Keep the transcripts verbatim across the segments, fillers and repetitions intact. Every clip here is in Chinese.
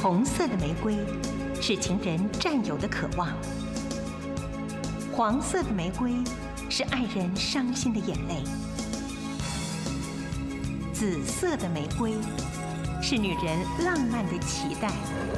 红色的玫瑰是情人占有的渴望，黄色的玫瑰是爱人伤心的眼泪，紫色的玫瑰是女人浪漫的期待。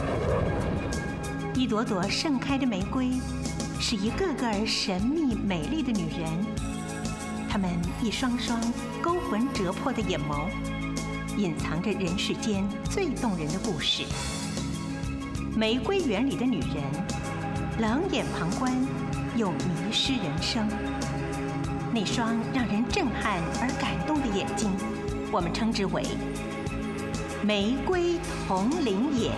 一朵朵盛开的玫瑰，是一个个儿神秘美丽的女人。她们一双双勾魂折魄的眼眸，隐藏着人世间最动人的故事。玫瑰园里的女人，冷眼旁观，又迷失人生。那双让人震撼而感动的眼睛，我们称之为玫瑰瞳铃眼。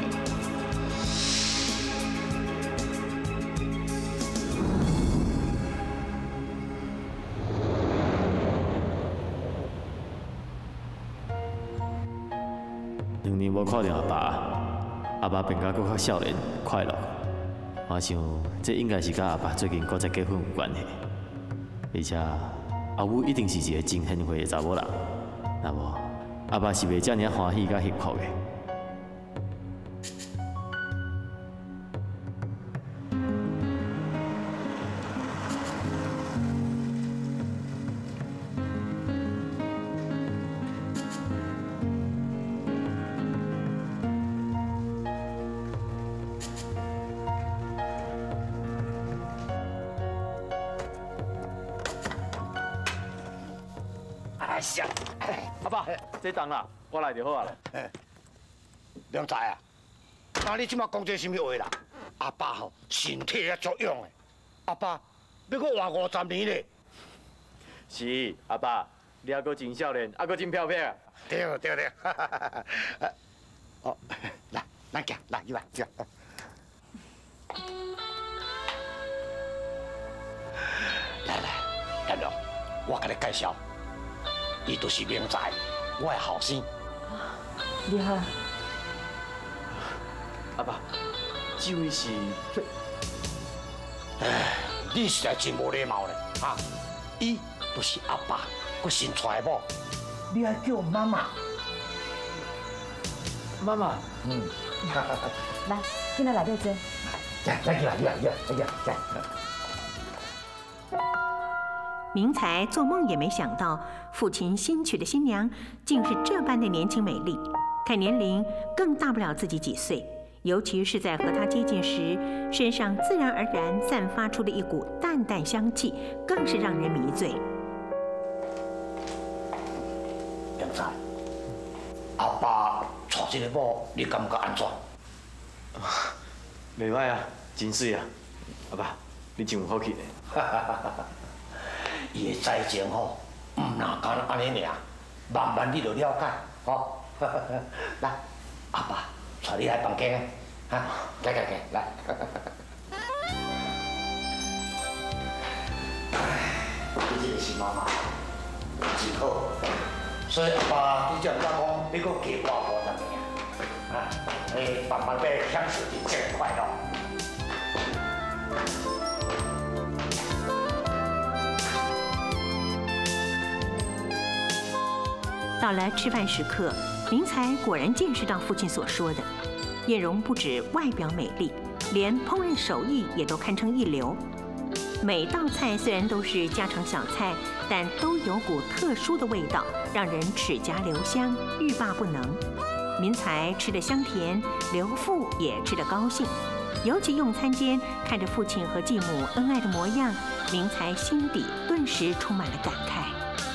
两年无看到阿爸，阿爸变甲搁较少年快乐。我想这应该是甲阿爸最近搁再结婚有关系。而且阿母一定是一个真贤惠的查某人，那无阿爸是袂遮尔欢喜甲幸福的。 哎呀， 阿爸，这当啦，我来就好啊啦。 良仔啊，那你即马讲这什么话啦？阿爸吼身体啊足勇的，阿爸要搁活五十年咧。 是，阿爸，你还阁真少年，还阁真漂亮啊。 对对对，哦，来，咱行，来，你来，行。来来，天龙，我甲你介绍。伊就是明仔，我的后生。 你好， 阿爸，这位是…… 哎，你实在真无礼貌咧！啊，伊就是阿爸，佮新娶的某，你还叫妈妈？ 妈妈， 嗯， 来，进来内底坐。 来，来，来，来，来，来，来。 明才做梦也没想到，父亲新娶的新娘竟是这般的年轻美丽，看年龄更大不了自己几岁。尤其是在和她接近时，身上自然而然散发出的一股淡淡香气，更是让人迷醉。 明仔，阿爸娶这个某，你感觉安怎？ 袂歹啊，真水啊！阿爸，你真有福气呢。 伊的才情吼，唔哪干安尼尔，慢慢你就了解，吼。来，阿爸带你来房间，哈，来来来，来。你这个是妈妈，真好。所以阿爸你才唔敢讲，你搁加我五十年啊，诶，慢慢要享受人生的快乐。 到了吃饭时刻，明才果然见识到父亲所说的，艳容不止外表美丽，连烹饪手艺也都堪称一流。每道菜虽然都是家常小菜，但都有股特殊的味道，让人齿颊留香，欲罢不能。明才吃得香甜，刘父也吃得高兴。尤其用餐间看着父亲和继母恩爱的模样，明才心底顿时充满了感慨。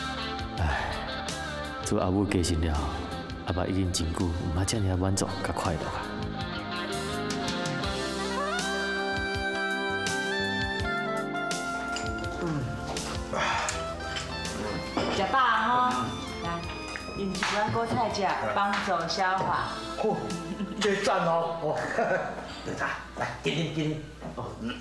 做阿母加身了，阿爸已经真久唔捌遮尔满足甲快乐啊！ 食饱吼，来，饮一碗果菜汁，帮助消化。 好，这赞哦！哦，明仔，来，紧紧紧。哦，嗯。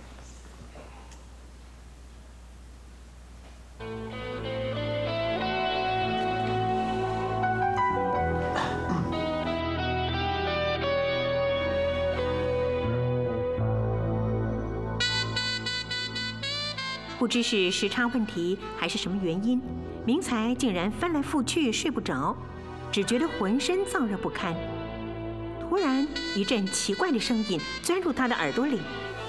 不知是时差问题还是什么原因，明才竟然翻来覆去睡不着，只觉得浑身燥热不堪。突然，一阵奇怪的声音钻入他的耳朵里。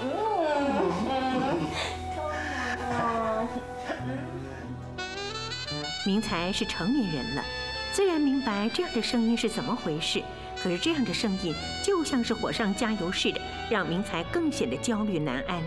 明才是成年人了，自然明白这样的声音是怎么回事。可是这样的声音就像是火上加油似的，让明才更显得焦虑难安。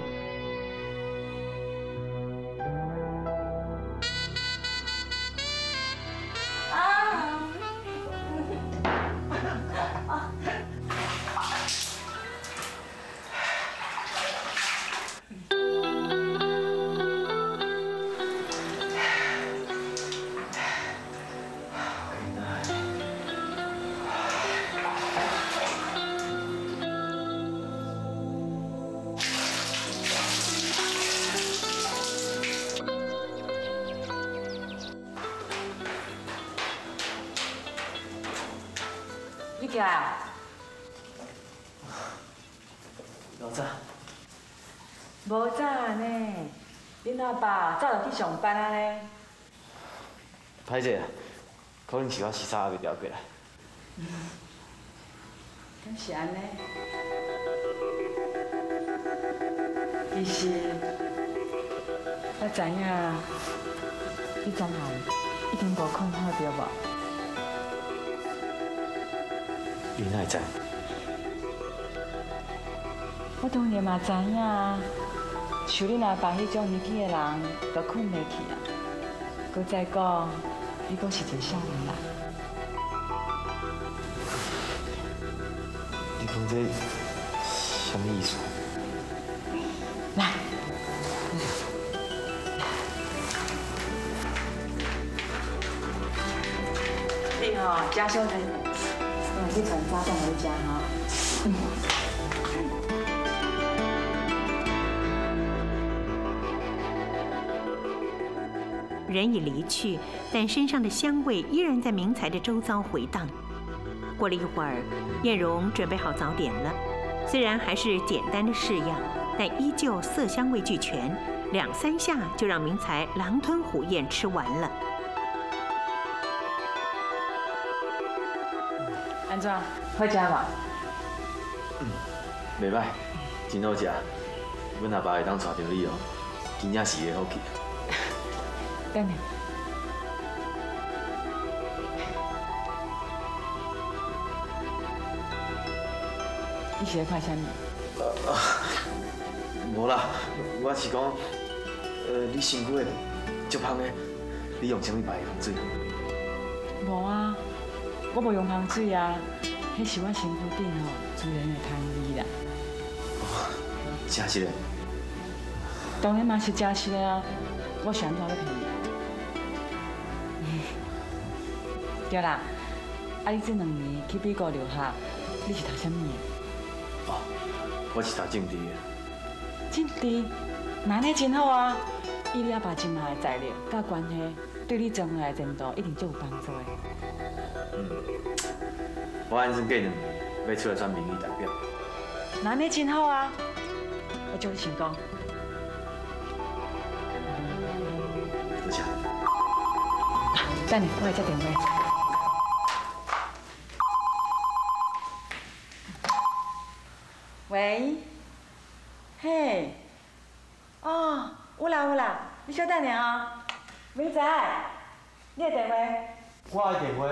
你起来啊？ 老早， 无早呢，恁阿爸早就去上班啊呢。 歹势啊，可能是我时差还未调过来。 敢是安尼？其实我知影，你昨下已经无困好对无？ 你哪会知？ 我当然嘛知影，像恁阿爸迄种年纪的人，都困袂去啊。佮再讲，你阁是一个少年啦。 你讲这什么意思？ 来，你吼家乡人，我去传早饭回家哈。 人已离去，但身上的香味依然在明才的周遭回荡。过了一会儿，艳荣准备好早点了，虽然还是简单的式样，但依旧色香味俱全，两三下就让明才狼吞虎咽吃完了。 安怎？好食无？ 嗯，袂歹，真好食。阮阿爸会当带着你哦，真正是个好气。 等下。你是在看啥物？ 无啦，我是讲，呃，你身躯足香的，你用啥物牌香水？ 无啊，我无用香水啊，迄是我身躯顶吼自然的香味啦。 哦，真实的？ 当然嘛是真实的啊，我想怎要骗你？对啦，啊你这两年去美国留学，你是读啥物的？ 哦，我是读政治的。 政治，那呢真好啊！以你阿爸今下的财力甲关系，对你将来的前途一定最有帮助的。 嗯，我安算过两年要出来选民意代表。 那呢真好啊！我祝你成功。 多谢。 等下，我来接电话。喂，嘿，哦，有啦有啦，你稍等下啊，明仔，你的电话。 我的电话。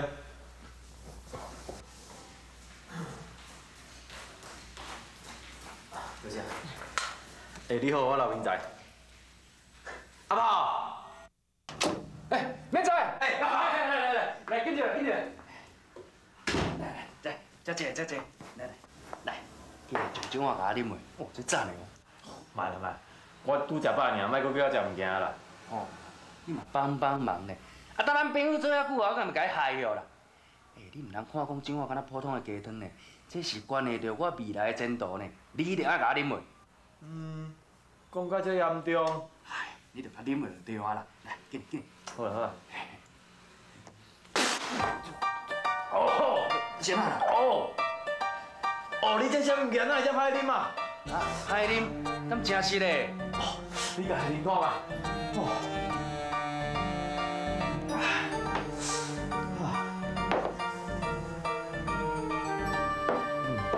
多谢。哎，你好，我老明仔。阿宝。 哎，明仔，哎，来来来来来，紧着紧着。来来，来，再坐再坐，来来来。去酒精我甲我啉的，哦，这赞的哦。 慢了慢，我拄食饱尔，莫搁叫我食物件啦。 哦，你嘛帮帮忙呢。啊，当咱朋友做遐久啊，我敢咪甲你害哟啦。哎，你唔通看讲酒我敢若普通的鸡汤呢，这是关系到我未来的前途呢，你一定要甲我啉的。 嗯，讲到这严重。 哎，你着甲啉的就对啊啦。来，紧紧。 好啦好啦。 哦，先啊。哦。 哦，你这啥物件哪会遮歹啉啊？ 啊，歹啉，敢真实嘞？ 哦，你甲啉看啊。哦。啊。嗯。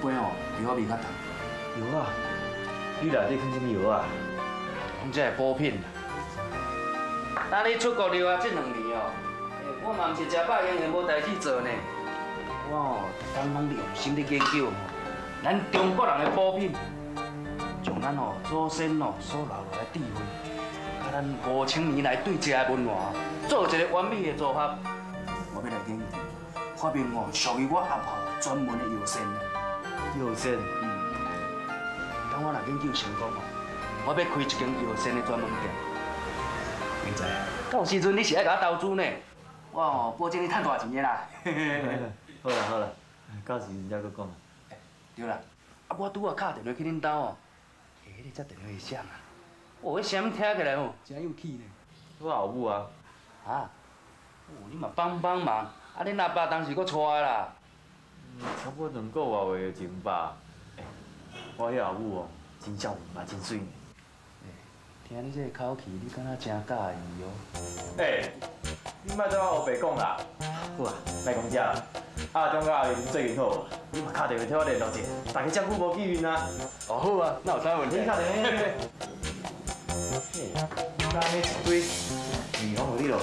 杯哦，药味较重。 药啊？你内底放什么药啊？ 讲这补品啦。当你出国留学这两年哦，我嘛毋是食饱闲闲无代志做呢。我哦，当拢用心咧研究哦，咱中国人的补品，从咱哦祖先哦所留落来智慧，甲咱五千年来对食的文化，做一个完美的组合。我要来研究，发明哦属于我阿婆专门的药膳。 药膳？ 嗯。当我若研究成功哦，我要开一间药膳的专门店。明仔，到时阵你是爱甲我投资呢？我哦保证你赚大钱的啦。 好啦好啦，到时阵再搁讲。 对啦，啊我拄啊打电话去恁兜哦，下迄个接电话会响啊，哦，迄声听起来哦真有气呢。 我后母啊。 啊？哦，你嘛帮帮忙，啊恁阿爸当时搁娶啦。 差不多两个月的前吧。我迄后母哦，真少年嘛，真水呢。 听你这个口气，你敢若真介意哦。 哎，你莫再我后白讲啦。好啊，来讲遮。啊，中甲阿玲最近好无？你嘛打电话替我联络者，大家遮久无见面啊。 哦好啊，那有啥问题？ 你打电话。嘿，刚迄一堆米红互你咯。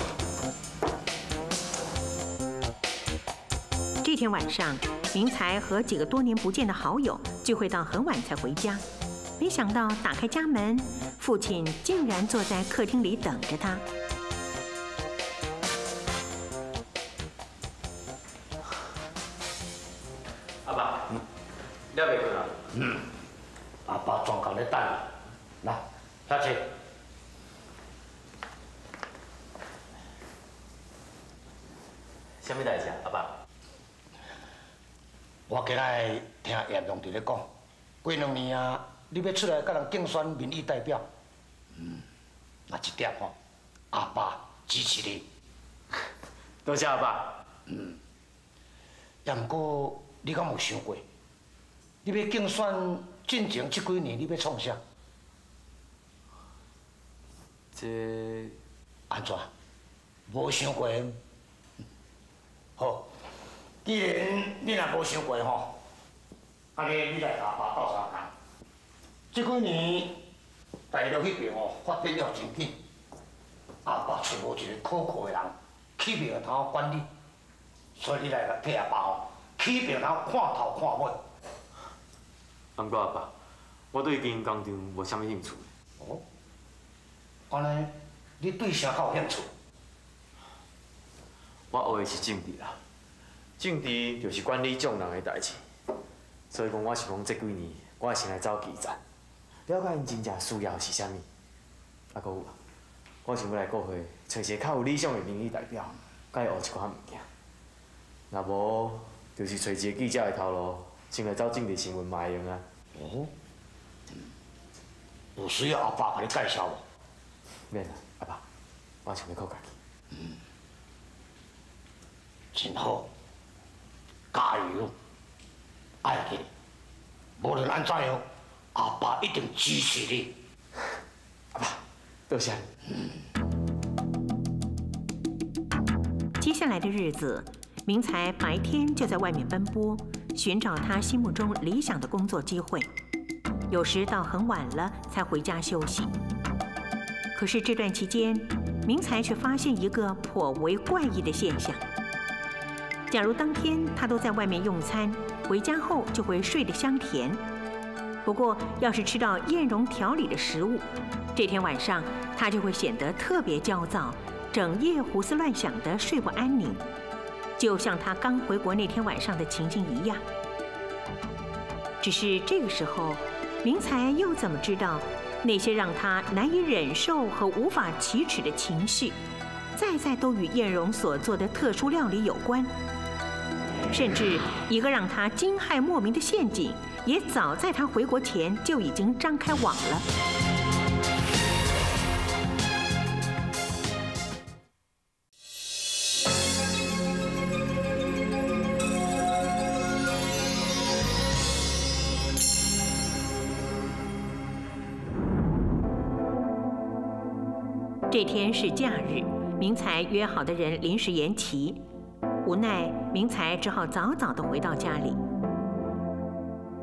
这天晚上，明才和几个多年不见的好友聚会到很晚才回家。没想到打开家门，父亲竟然坐在客厅里等着他。 阿爸，你还袂困啊？ 嗯，阿爸专工咧等你。来，下去。 什么代志啊，阿爸？ 我今仔听严龙伫咧讲，过两年啊，你要出来甲人竞选民意代表。嗯，那一点吼，阿爸支持你。 多谢阿爸。 嗯，也毋过你敢有想过，你要竞选进前这几年，你要创啥？ 这安怎？无想过？好，既然你若无想过吼，安尼你来甲阿爸斗相共。这几年大陆迄边吼发展了真紧，阿爸找无一个可靠的人起名头管理，所以你来甲替阿爸吼起名头看头看尾。 不过阿爸，我对经营工厂无啥物兴趣。 哦，安尼你对啥较有兴趣？ 我学的是政治啦，政治就是管理众人的代志，所以讲我想讲这几年我会先来走基层，了解因真正需要是啥物。啊，搁有啊，我想要来国会找一个较有理想的民意代表，甲伊学一寡物件。若无，就是找一个记者的头路，先来走政治新闻嘛会用啊。 哦，有需要阿爸甲你介绍无？ 免啦，阿爸，我想要靠家己。 嗯，真好，加油，爱去，无论安怎样，阿爸一定支持你。 阿爸，多谢你。 接下来的日子，明才白天就在外面奔波，寻找他心目中理想的工作机会，有时到很晚了才回家休息。可是这段期间，明才却发现一个颇为怪异的现象。假如当天他都在外面用餐，回家后就会睡得香甜。不过，要是吃到燕蓉调理的食物，这天晚上他就会显得特别焦躁，整夜胡思乱想的睡不安宁，就像他刚回国那天晚上的情形一样。只是这个时候，明才又怎么知道？那些让他难以忍受和无法启齿的情绪，再再都与燕蓉所做的特殊料理有关。甚至一个让他惊骇莫名的陷阱，也早在他回国前就已经张开网了。这天是假日，明才约好的人临时延期，无奈明才只好早早地回到家里。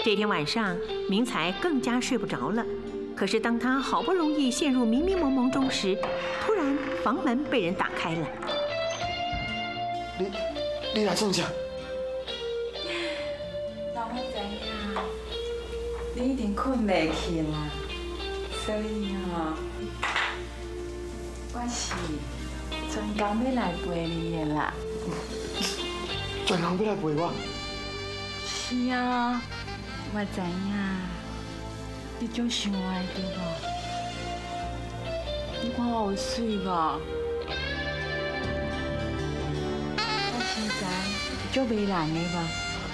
这天晚上，明才更加睡不着了。可是当他好不容易陷入迷迷蒙蒙中时，突然房门被人打开了。 你你来做啥？ 让我知影，你一定困袂去啦，所以吼，我是专工要来陪你的啦。 专工要来陪我？ 是啊，我知影，你足想我的对无？你看我有水无？我身材足迷人的无？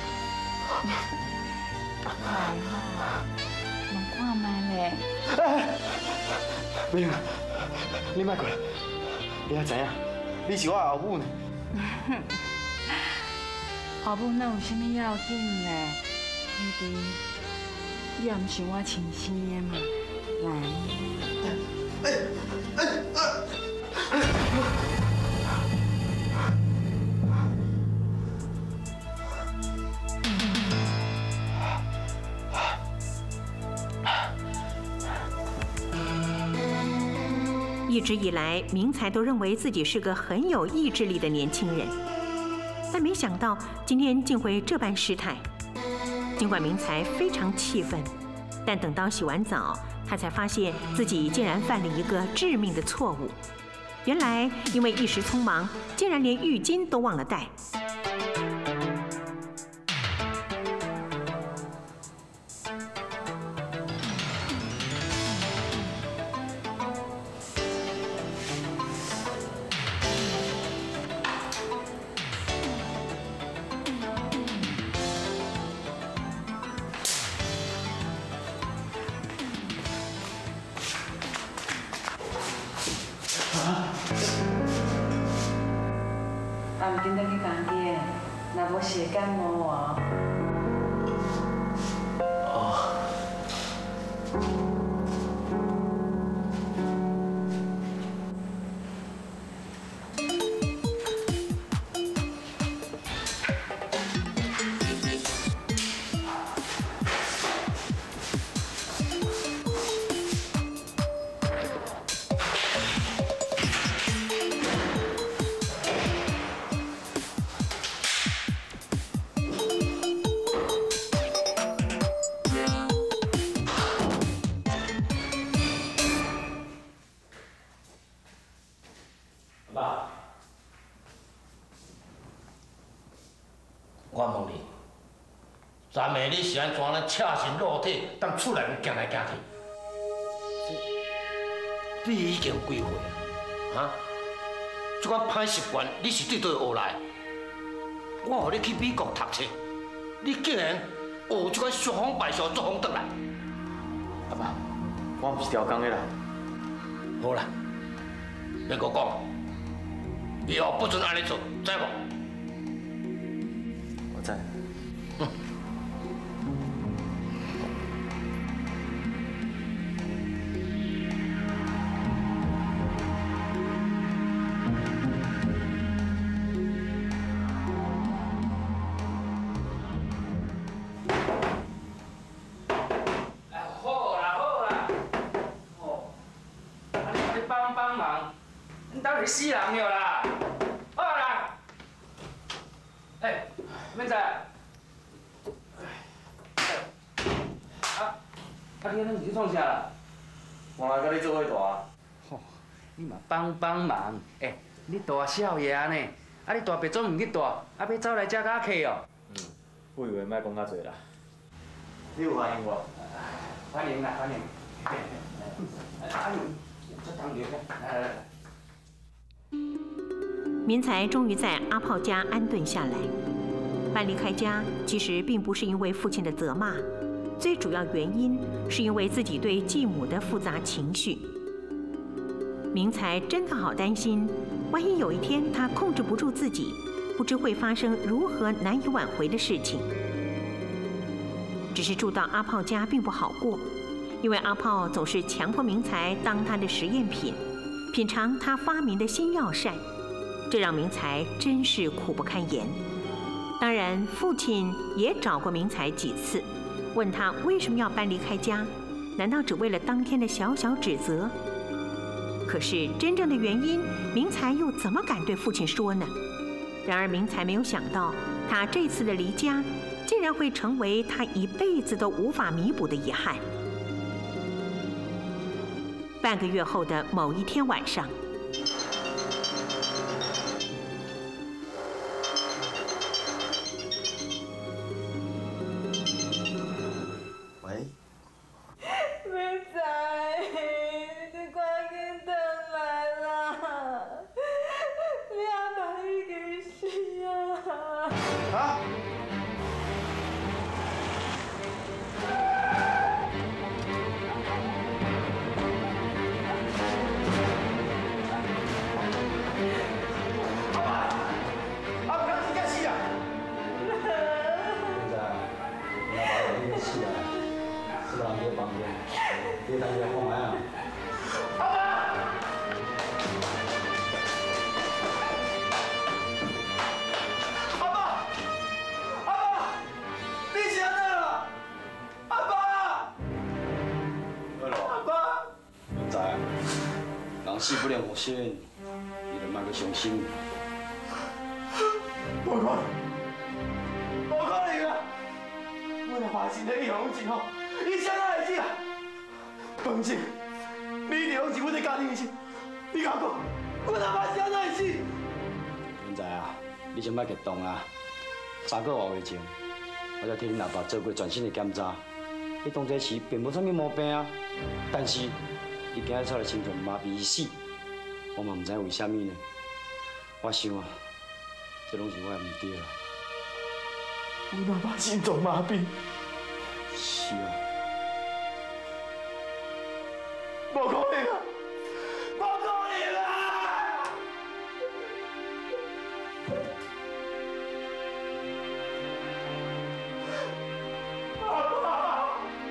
来哈，望看卖咧。 美玲，你莫过来，你也知影，你是我后母呢。 后母哪有啥物要紧呢？弟弟，你也毋是我亲生的嘛，来。 一直以来，明才都认为自己是个很有意志力的年轻人，但没想到今天竟会这般失态。尽管明才非常气愤，但等到洗完澡，他才发现自己竟然犯了一个致命的错误。原来因为一时匆忙，竟然连浴巾都忘了带。 啊，唔紧得去工地，若无是会感冒哦。 哦。 爸，我问你，昨暝你是安怎咧赤身裸体，当厝内面行来行去？你已经几岁啊？哈？这款歹习惯，你是对倒学来？我互你去美国读册，你竟然学这款伤风败俗、作风倒来。 阿爸，我不是调工的啦。 好啦，免搁讲。 以后不准安尼做，知无？ 我知。 嗯。 哎，好啦好啦，哦，啊你快点帮帮忙，你当是死人了啦！ 好啦，哎，明仔，啊，啊你恁去创啥啦？ 我来甲你做伙大。 吼，你嘛帮帮忙，哎，你大少爷呢？啊你大伯总唔去大，啊要走来遮甲客哦。 嗯，我以为莫讲较侪啦。你有欢迎我？ 欢迎啦，欢迎。啊你，这当留来来来。 明才终于在阿炮家安顿下来。搬离开家，其实并不是因为父亲的责骂，最主要原因是因为自己对继母的复杂情绪。明才真的好担心，万一有一天他控制不住自己，不知会发生如何难以挽回的事情。只是住到阿炮家并不好过，因为阿炮总是强迫明才当他的实验品，品尝他发明的新药膳。 这让明才真是苦不堪言。当然，父亲也找过明才几次， 问他为什么要搬离开家，难道只为了当天的小小指责？可是真正的原因，明才又怎么敢对父亲说呢？然而明才没有想到，他这次的离家，竟然会成为他一辈子都无法弥补的遗憾。半个月后的某一天晚上， 喂， 明仔，你赶紧回来啦！你阿爸已经死啊！ 啊？ 你当家看卖啊！ 阿爸！阿爸！阿爸！你是安怎啦？阿爸！ 好咯， 阿爸！ 明仔啊，人死不能复生，你就莫去伤心。 无可能，无可能啊！我阿爸身体一往前吼，伊谁哪会死啊？放心，你一定会是阮的家庭医生。你甲我讲，阮阿爸是安怎会死？ 明仔啊，你先莫激动啊！三个月前，我才替恁阿爸做过全身的检查，伊当这时并无啥物毛病啊，但是伊今日出来心脏麻痹死，我嘛唔知为虾米呢。我想啊，这拢是我的唔对啊。 阮阿爸心脏麻痹。 是啊。 无可能啊！无可能啊！阿爸！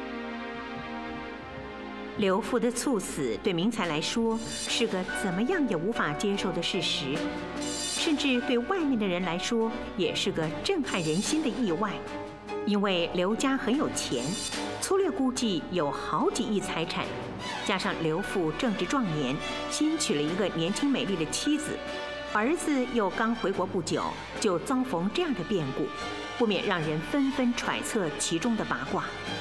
刘父的猝死对明才来说是个怎么样也无法接受的事实，甚至对外面的人来说也是个震撼人心的意外。因为刘家很有钱，粗略估计有好几亿财产，加上刘父正值壮年，新娶了一个年轻美丽的妻子，儿子又刚回国不久，就遭逢这样的变故，不免让人纷纷揣测其中的八卦。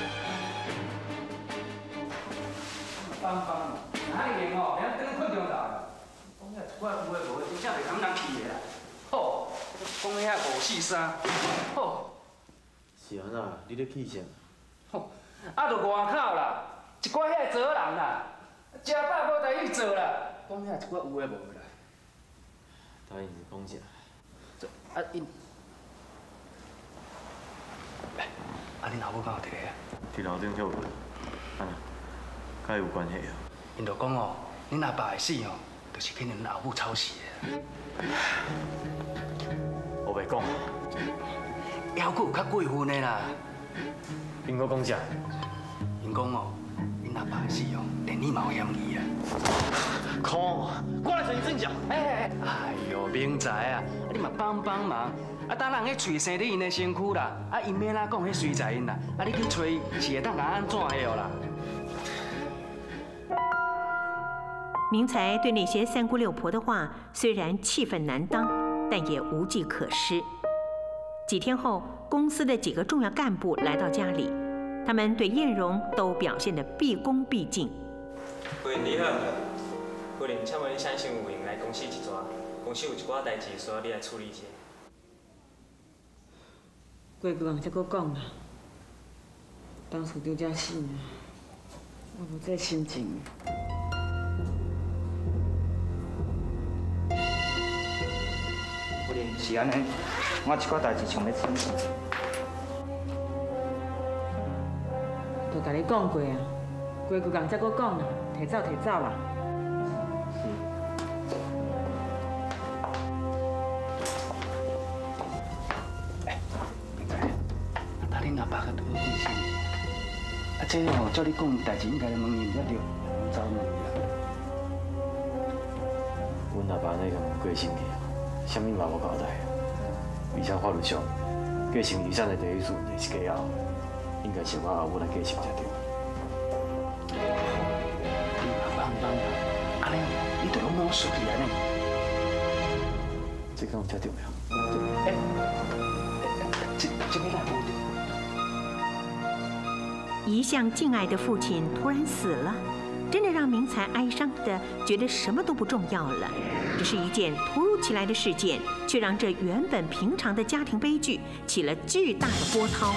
帮帮，哪会用哦？连等困中啦。讲遐一寡有诶无诶，真正袂通人去诶啦。吼，讲遐五四三，吼。 是安那？你咧气啥？ 吼，啊，着外口啦，一寡遐做人啦，食饱无代志做啦，讲遐一寡有诶无啦。 答应是讲啥？ 啊因，啊恁老母敢有伫咧啊？ 伫楼顶休困，安那？甲伊有关系啊？ 因着讲哦，恁阿爸会死哦，就是去恁老母吵死的。 我袂讲。 还佫有较过分的啦。 因我讲啥？ 因讲哦，恁阿爸会死哦，连你嘛有嫌疑啊。 空，我来找你正讲。 哎哎哎呦，明仔啊，你嘛帮帮忙，啊等人去找生伫因的身躯啦，啊因免哪讲迄随在因啦，啊你去找伊是会当甲安怎的哦啦。 明才对那些三姑六婆的话虽然气愤难当，但也无计可施。几天后，公司的几个重要干部来到家里，他们对燕荣都表现得毕恭毕敬。 夫人你好，夫人，请问你啥时有闲来公司一撮？公司有一寡代志需要你来处理一下。 过几人才搁讲啦，当厝丢遮死呢，我无这心情。 夫人是安尼，我一寡代志想要请示。 都甲你讲过啊，过几人才搁讲啦，提早提早啦。 啊，恁阿爸佮拄好过身，啊，这吼照你讲代志应该来问伊，毋才对，唔走问伊啦。 阮阿爸那个过身去，啥物嘛无交代，而且法律上，继承遗产的第一顺就是家后。 应该是我阿母来继承才对。 帮帮，安尼你都拢冇输去安尼。 这个有才重要。 哎，这这边来不？ 一向敬爱的父亲突然死了，真的让明才哀伤的觉得什么都不重要了。只是一件突如其来的事件，却让这原本平常的家庭悲剧起了巨大的波涛。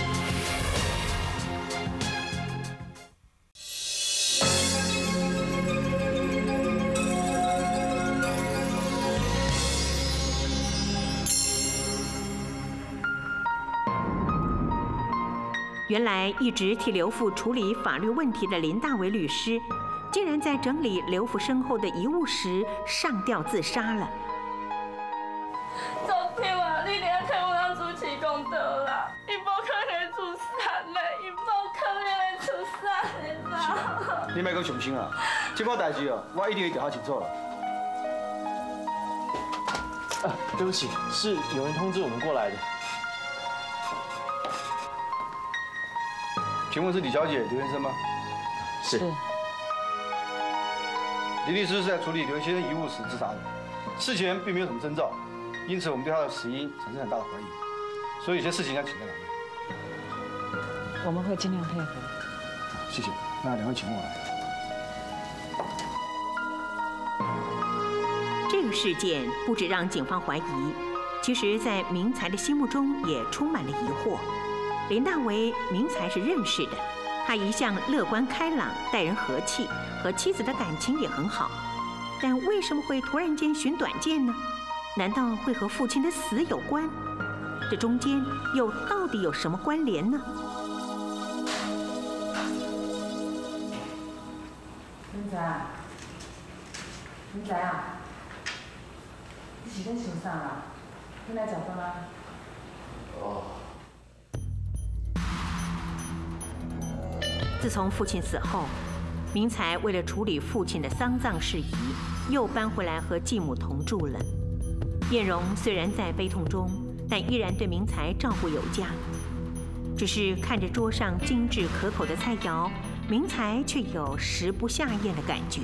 原来一直替刘父处理法律问题的林大为律师，竟然在整理刘父身后的遗物时上吊自杀了。 昨天啊，你俩替我人主持公道啦，伊无可能自杀的，伊无可能会自杀的啦。 你莫阁伤心啊！这个代志哦，我一定会调查清楚了。 啊，对不起，是有人通知我们过来的。 请问是李小姐刘先生吗？ 是。 李律师是在处理刘先生遗物时自杀的，事前并没有什么征兆，因此我们对他的死因产生很大的怀疑，所以有些事情要请教两位。 我们会尽量配合。 谢谢。那两位请我来。 这个事件不止让警方怀疑，其实，在明才的心目中也充满了疑惑。 林大为明才是认识的，他一向乐观开朗，待人和气，和妻子的感情也很好。但为什么会突然间寻短见呢？难道会和父亲的死有关？这中间又到底有什么关联呢？ 明才，明才啊，你是在想啥啊？你来食饭啊？ 哦。 自从父亲死后，明才为了处理父亲的丧葬事宜，又搬回来和继母同住了。艳荣虽然在悲痛中，但依然对明才照顾有加。只是看着桌上精致可口的菜肴，明才却有食不下咽的感觉。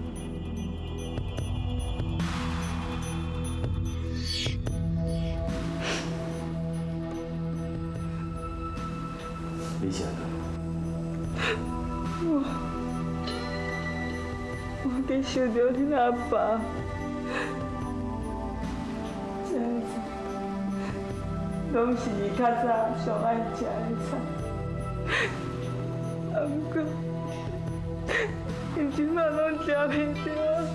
理解了。 我我给想到你阿爸，这样子，拢是伊较早上爱食的菜，啊不过，伊即摆拢食袂着。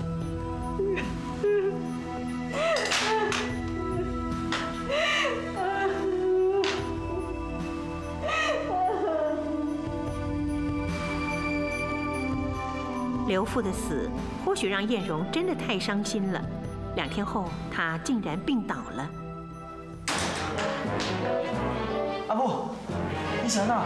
刘父的死，或许让艳荣真的太伤心了。两天后，她竟然病倒了。 阿母，你想哪？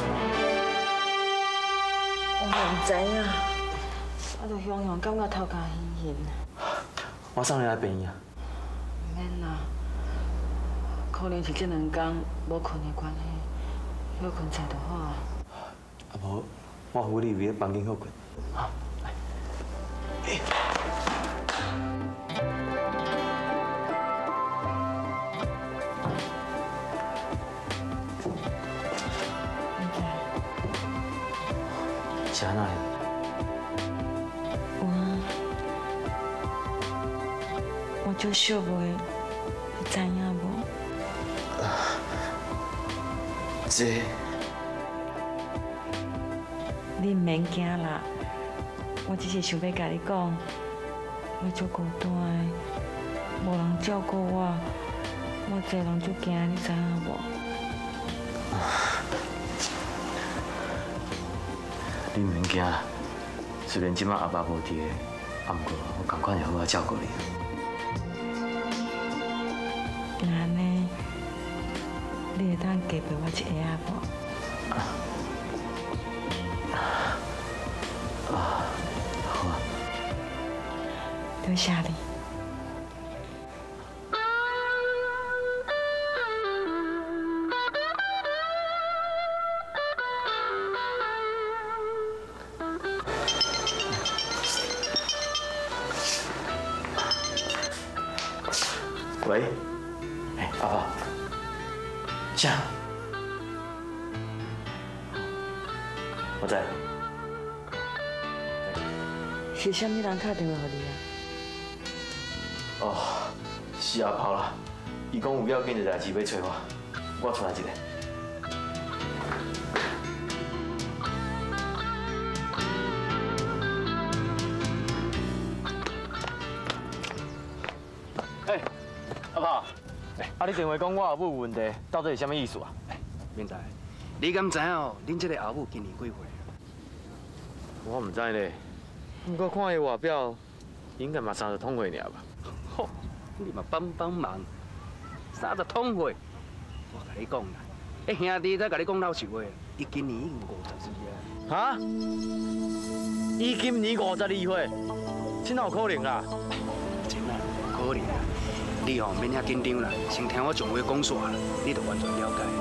我唔知影，我就雄雄感觉头壳晕晕。 我送你来病院啊。 唔免啦，可能是这两天无困的关系，休困才就好啊。 啊无，我扶你回房间休困。好。 是安那？ 我我就小妹，你知影无？ 这， 你唔免惊啦。 我只是想要甲你讲，我足孤单的，无人照顾我，我一个人足惊，你知影无？ 你唔免惊啦，虽然即摆阿爸无伫个，啊毋过我同款会好好照顾你。 那安尼，你会当加陪我一下啊无？ 啊，好啊。 多谢你。 喂，哎，阿爸，啥？我知。 是啥物人打电话给你啊？ 哦，是阿炮啦，伊讲有要紧的代志要找我，我出来一个。哎，阿炮，啊你电话讲我后母有问题，到底是啥物意思啊？ 明仔，你敢知影哦？恁这个后母今年几岁？ 我唔知咧，不过看伊外表，应该嘛三十通岁尔吧。 吼，你嘛帮帮忙，三十通岁，我甲你讲啦，迄兄弟在甲你讲老实话，伊今年已经五十岁啊。 哈？伊今年五十二岁，真有可能啦？ 真啊，可能啊。你吼免遐紧张啦，先听我将话讲煞啦，你就完全了解。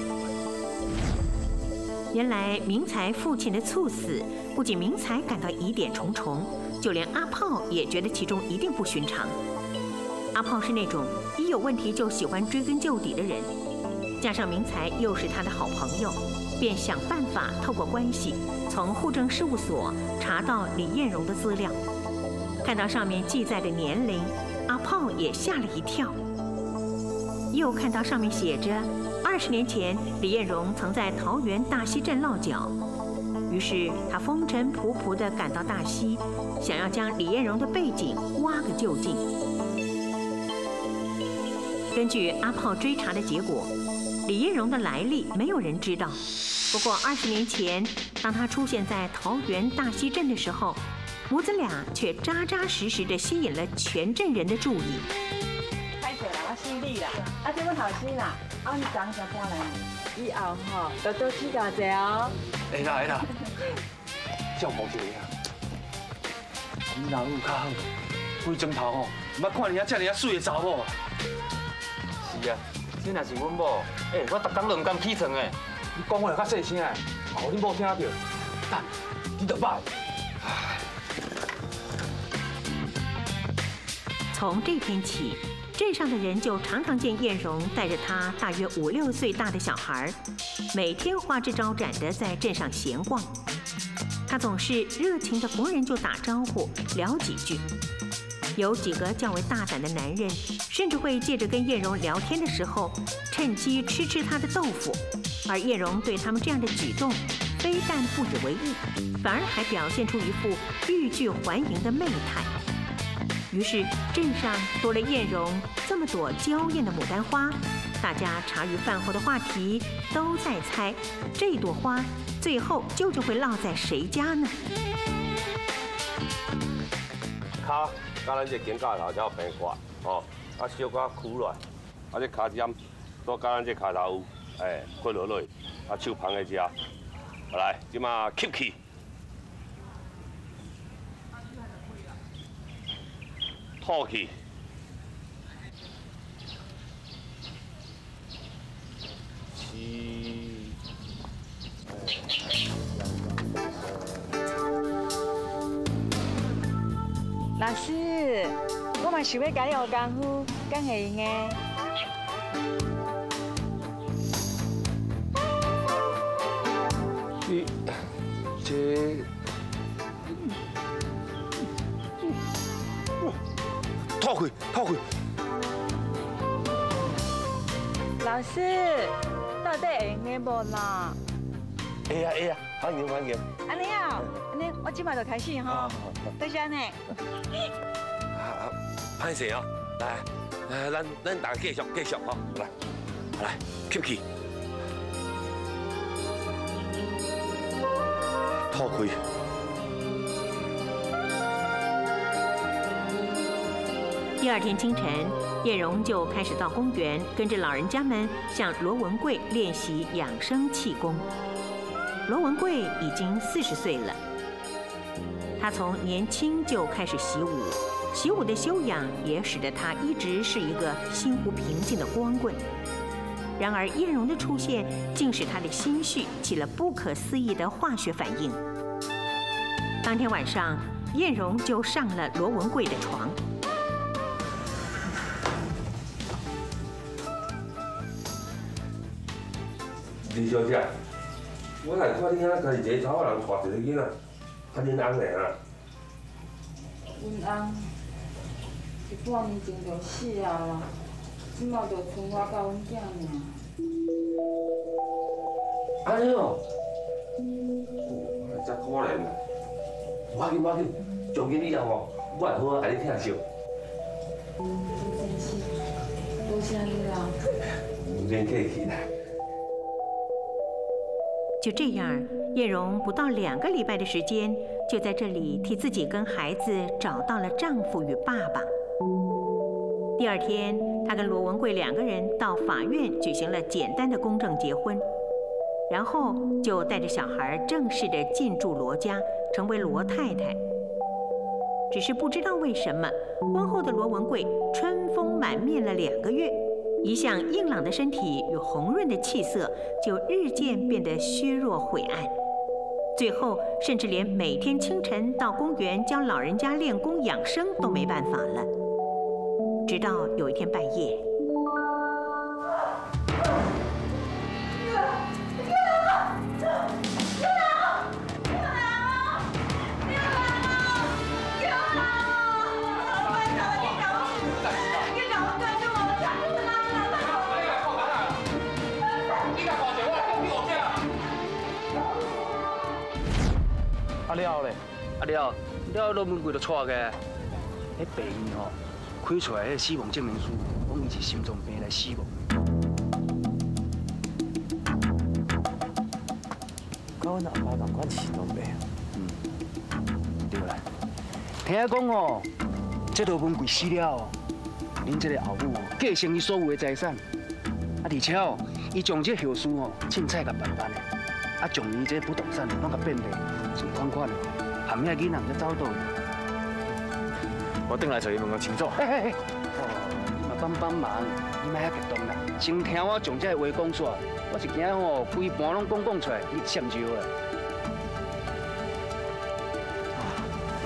原来明才父亲的猝死，不仅明才感到疑点重重，就连阿炮也觉得其中一定不寻常。阿炮是那种一有问题就喜欢追根究底的人，加上明才又是他的好朋友，便想办法透过关系从户政事务所查到李艳荣的资料。看到上面记载的年龄，阿炮也吓了一跳。又看到上面写着二十年前李艳荣曾在桃园大溪镇落脚，于是他风尘仆仆地赶到大溪，想要将李艳荣的背景挖个究竟。根据阿炮追查的结果，李艳荣的来历没有人知道。不过二十年前，当他出现在桃园大溪镇的时候，母子俩却扎扎实实地吸引了全镇人的注意。 歹势啦，我死你啦！啊，这我头先啦，啊，你昨才搬来，以后吼多多指教者哦。 会啦会啦，照顾一下。你哪有较好？规钟头吼，毋捌看你遐遮尔啊水的查某啊！ 是啊，这若是阮某，哎，我逐工都唔敢起床诶。 你讲话较细声诶，后你某听到。等，你就摆。 从这天起，镇上的人就常常见艳荣带着他大约五六岁大的小孩，每天花枝招展地在镇上闲逛。他总是热情地逢人就打招呼，聊几句。有几个较为大胆的男人，甚至会借着跟艳荣聊天的时候，趁机吃吃他的豆腐。而艳荣对他们这样的举动，非但不以为意，反而还表现出一副欲拒还迎的媚态。于是镇上多了艳荣这么朵娇艳的牡丹花，大家茶余饭后的话题都在猜，这朵花最后究竟会落在谁家呢？ 脚甲咱这肩胛头才有平滑，吼，啊小可曲落，啊这脚尖都甲咱这脚头有，哎，屈落落，啊手捧在遮，来，即马吸气。吐气，七， 老师，我嘛想要教你学功夫，敢会用诶？ 你这。吐气，吐气。 老师，到底会用诶无啦？ 会啊会啊，放心放心。 安尼啊，安尼我即摆就开始吼。多谢呢。 啊，歹势哦，来，来，咱咱大家继续继续吼，来，来，吸气，吐气。 第二天清晨，艳荣就开始到公园，跟着老人家们向罗文贵练习养生气功。罗文贵已经四十岁了，他从年轻就开始习武，习武的修养也使得他一直是一个心湖平静的光棍。然而，艳荣的出现竟使他的心绪起了不可思议的化学反应。当天晚上，艳荣就上了罗文贵的床。 李小姐，我来看你遐，家己一个查某人带一个囡仔，啊恁翁呢啊？ 阮翁是半年前就死啊啦，即马就剩我甲阮囝尔。 安尼哦，哦，真可怜。无要紧，无要紧，从今以后哦，我会好好甲你疼惜。 真是，多谢你啦。 唔免客气啦。 就这样，艳荣不到两个礼拜的时间，就在这里替自己跟孩子找到了丈夫与爸爸。第二天，她跟罗文贵两个人到法院举行了简单的公证结婚，然后就带着小孩正式的进驻罗家，成为罗太太。只是不知道为什么，婚后的罗文贵春风满面了两个月。 一向硬朗的身体与红润的气色，就日渐变得虚弱晦暗，最后甚至连每天清晨到公园教老人家练功养生都没办法了。直到有一天半夜， 啊了咧，啊了，了罗文贵就带个，迄病院吼开出来迄死亡证明书，讲伊是心脏病来死亡。甲阮阿爸同款心脏病。嗯，对啦。听讲哦，这罗文贵死了哦，恁这个后母哦继承伊所有的财产，啊而且哦，伊将这后事哦凊彩甲办办的。 啊，将伊这不动产拢甲变卖，存款款的，含遐囡仔才走倒去。 我转来找伊问个清楚。 哎哎哎，哦，你嘛帮帮忙，你莫遐激动啦，先听我将这话讲煞，我是惊吼规盘拢讲讲出来，你闪招啊。你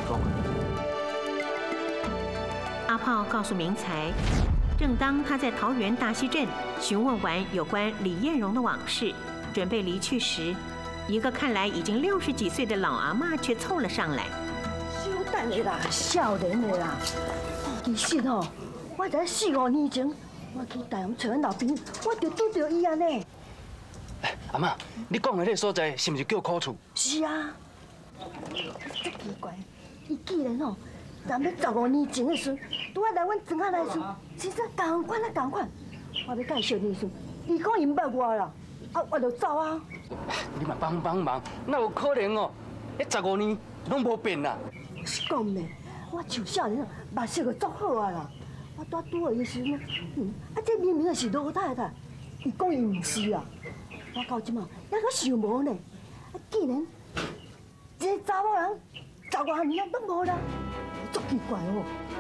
讲。阿炮告诉明才，正当他在桃园大溪镇询问完有关李艳荣的往事。 准备离去时，一个看来已经六十几岁的老阿嬷却凑了上来。 小等的啦，少年的啦。其实吼，我在四五年前，我去台湾找阮老朋友，我就拄到伊安尼。 哎，阿嬷，你讲的那个所在是不是叫苦厝？ 是啊。真奇怪，伊既然吼，咱要十五年前的时，拄啊来阮庄下来时，真正同款啊同款。我要介绍你时，伊讲伊唔捌我啦。 啊，我就走啊！ 你嘛帮帮忙，哪有可能哦？迄十五年拢无变啦。 是讲呢，我像少年啊，目色就足好啊啦。我拄拄伊时呢，嗯，啊，这明明是罗太太，伊讲伊唔是啊。我到即马还阁想无呢，啊，竟然一个查某人十外年啊都无啦，足奇怪哦。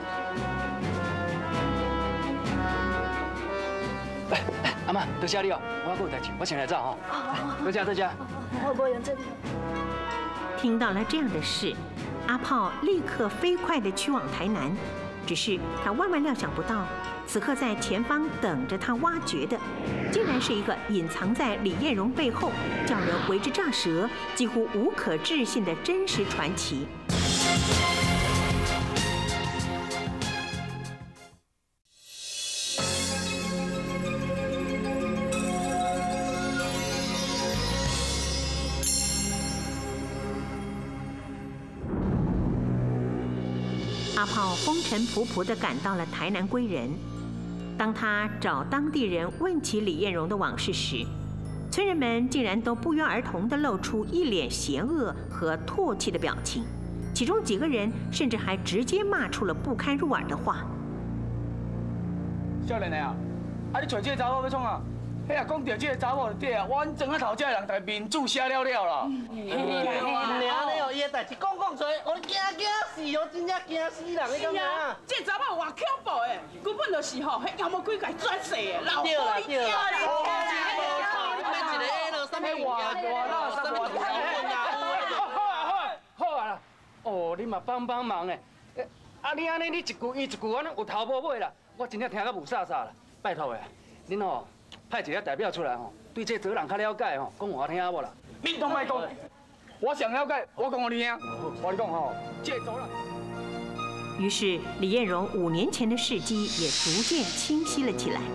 哎哎，阿妈，多谢你哦，我还有代志，我先来走哈。多谢多谢。 我无用这个。 听到了这样的事，阿炮立刻飞快地去往台南。只是他万万料想不到，此刻在前方等着他挖掘的，竟然是一个隐藏在李艳荣背后，叫人为之咋舌、几乎无可置信的真实传奇。 阿炮风尘仆仆地赶到了台南归仁。当他找当地人问起李艳荣的往事时，村人们竟然都不约而同地露出一脸邪恶和唾弃的表情，其中几个人甚至还直接骂出了不堪入耳的话。 少年的啊，啊你找这个查某要创啊？迄啊讲到这个查某就对啊，阮庄仔头这人，大面子写了了啦。 你安尼哦，伊的代志讲讲出来，我惊惊死哦，真正惊死人，你敢知影？ 这查某偌恐怖的，根本就是吼，迄妖魔鬼怪转世的，老对啦对啦。 好啊啦，哦，你嘛帮帮忙诶！啊，你安尼你一句伊一句，安尼有头无尾啦，我真正听到无煞煞啦。拜托诶，恁吼派一个代表出来吼， 对这责任较了解吼，讲我听好无啦？你都卖讲，我想了解，我讲给你听。我跟你讲吼，这责任。 于是李彦荣五年前的事迹也逐渐清晰了起来。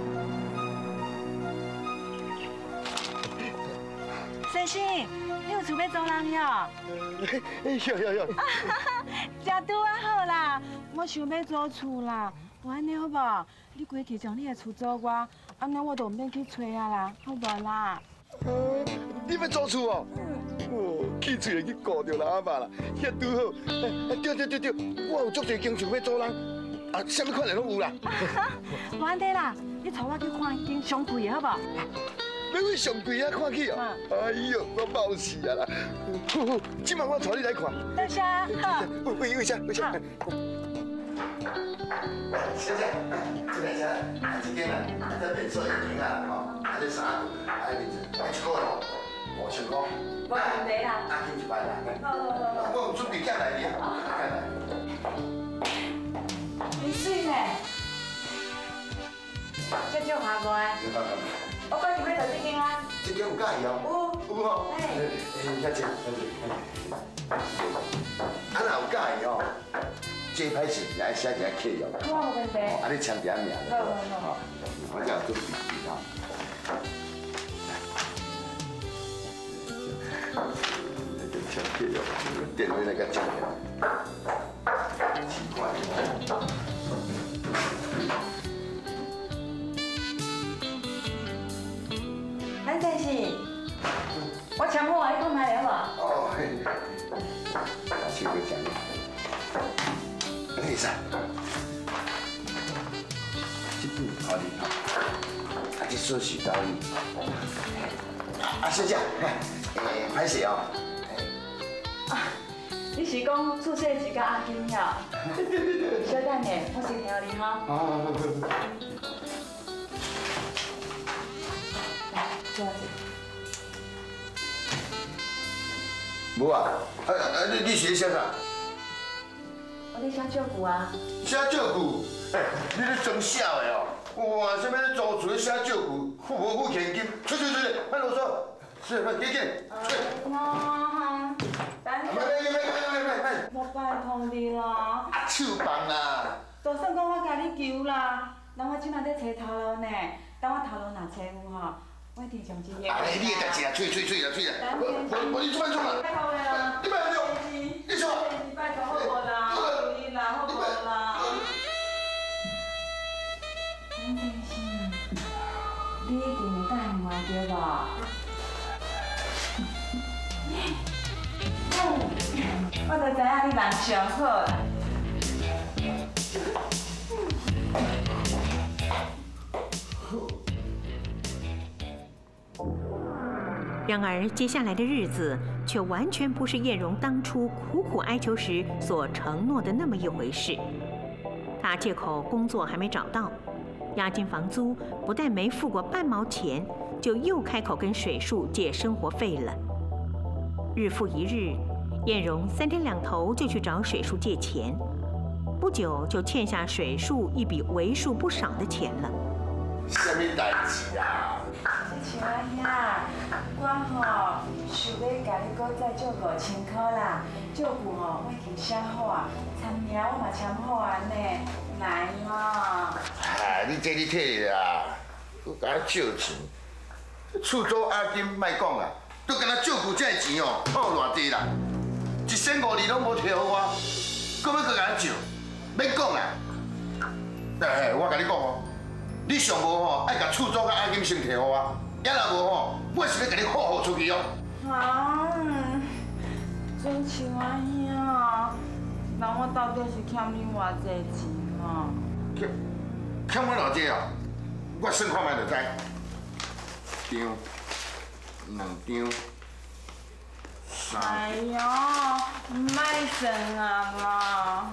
先生，你有厝要租人了？ 有有有。 真拄啊好啦，我想要租厝啦。我安尼好无？你过去将你的厝租我，安尼我就唔免去找啊啦，好无啦？ 你要租厝哦？哦，去厝就去顾着人吧啦，遐拄好。对对对对，我有足多间厝要租人，啊，什么款的拢有啦。 无安尼啦，你带我去看一间上贵的好无？ 要去上贵遐看去哦。哎呦，我冒死啊啦！好好，今晚我带你来看。 多谢。好。 为为啥？为啥？小姐，这来这，啊，这间啊，这连锁已经啊，吼，啊，这衫，啊，面子，啊，一个哦，五千块。 无问题啦。 啊，金一百啦。 好好好。 我有准备寄来哩，寄来。 真水呢。这少下过来。我讲是要做这间啊。 这间有介意哦？有。有吼。哎。哎，遐济，遐济，遐济。啊，若有介意哦？这歹势，来写一下客用。 我无问题。 啊，你签一下名。 好好好。 我这样准备哈。那就签客用，电话那个签的。奇怪。 咱这是，我签好啊，你讲来了无？ 哦，嘿。啊，请我签。你啥？这本好哩吼，啊，这锁匙到你。啊，小姐，诶，歹势哦。 啊，你是讲宿舍是甲阿金呀？小等下，我先听你哈。 好好好好。 来，坐下。 无啊，啊啊，你你是写啥？ 我咧写照顾啊。 写照顾？哎，你咧装痟的哦！哇，什么咧租厝写照顾，付无付现金，出出出，别啰嗦，是，快紧紧，出。 啊，等下。 别别别别别别！ 我拜托你啦。 啊，手棒啦！ 就算讲我甲你求啦，人我即摆在找头路呢，等我头路若找有吼，我一定将这个。 哎，你个代志啊，催催催啦催啦！我我你做乜做啊？ 拜托你啦！ 你别用，你说。 拜托好无啦？求你啦，好无啦？陈先生，你一定会答应我对吧？我就知影你人上好啦。 然而，接下来的日子却完全不是燕荣当初苦苦哀求时所承诺的那么一回事。他借口工作还没找到，押金房租不但没付过半毛钱，就又开口跟水树借生活费了。日复一日，燕荣三天两头就去找水树借钱，不久就欠下水树一笔为数不少的钱了。 什么代志啊？ 这像安遐，我吼想要甲你搁再借五千块啦，借据吼我已经写好啊，签名我嘛签好安尼，来啦。 哎，你这你摕啦，搁甲我借钱，厝租押金莫讲啦，都敢若借据这钱哦，套偌济啦，一仙五二拢无摕互我，搁要搁甲我借，免讲啦。哎，我甲你讲哦。你上无吼，爱甲厝租甲押金先摕互我，要若无吼，我是要甲你放互出去哦。 啊，真像安遐，那我到底是欠你偌济钱啊？ 欠欠我偌济哦？我算看觅就知。张，两张，三。 哎呦，唔卖算啊啦！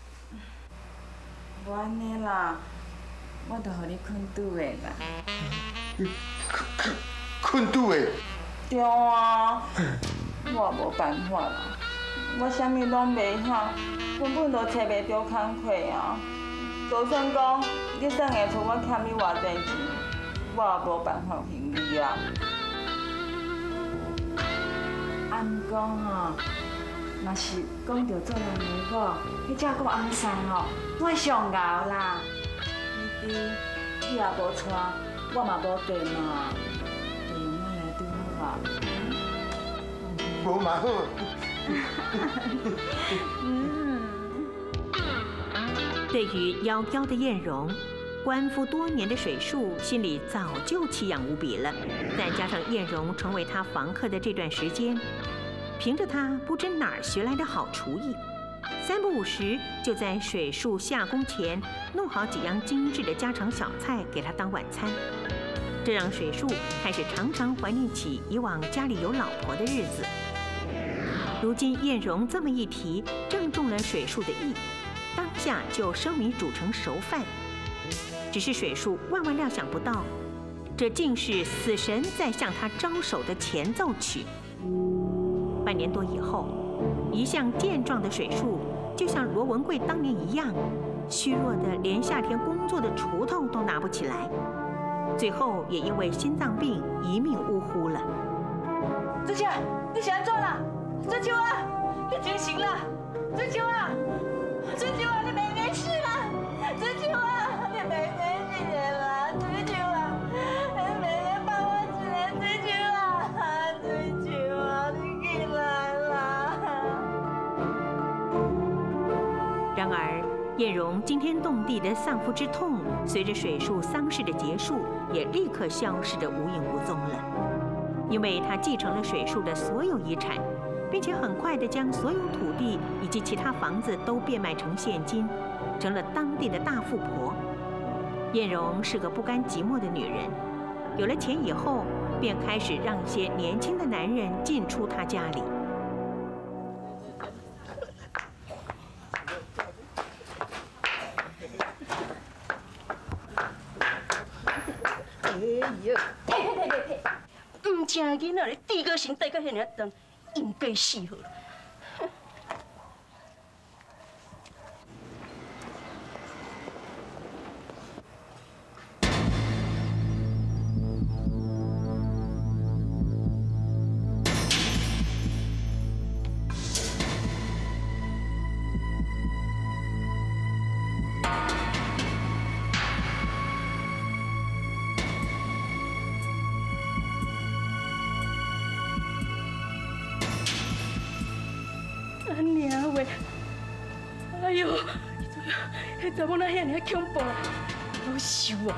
无安尼啦。我就互你困拄的啦。 困困拄的？ 对啊，我无办法啦，我啥物拢袂晓，根本就找袂着工课啊。就算讲你算会出我欠你偌济钱， 我也无办法行你啊。啊，毋过吼，若是讲到做人的某，迄只个翁婿吼，我上熬啦。你弟，你也无娶，我嘛无地嘛，就用我来对我吧。 无嘛好。 对于夭夭的艳容，官夫多年的水树心里早就凄痒无比了。再加上艳容成为他房客的这段时间，凭着他不知哪儿学来的好厨艺，三不五时就在水树下工前弄好几样精致的家常小菜给他当晚餐。这让水树开始常常怀念起以往家里有老婆的日子。如今艳容这么一提，正中了水树的意。当下就生米煮成熟饭，只是水树万万料想不到，这竟是死神在向他招手的前奏曲。半年多以后，一向健壮的水树就像罗文贵当年一样，虚弱的连夏天工作的锄头都拿不起来，最后也因为心脏病一命呜呼了。 子秋，你是安怎啦？子秋啊，你清醒啦？子秋啊！子秋啊，你没没事啦！子秋啊，你没没事啦！子秋啊，你妹妹帮我一下，子秋啊，子秋啊，你起来啦！ 然而，艳容惊天动地的丧夫之痛，随着水树丧事的结束，也立刻消失得无影无踪了。因为她继承了水树的所有遗产。并且很快地将所有土地以及其他房子都变卖成现金，成了当地的大富婆。艳容是个不甘寂寞的女人，有了钱以后，便开始让一些年轻的男人进出她家里。 哎呀，呸呸呸呸呸！唔正囡仔咧，地个神带到遐尔长。应该死好了。娘喂！哎呦，迄查某仔遐尔恐怖，好羞啊！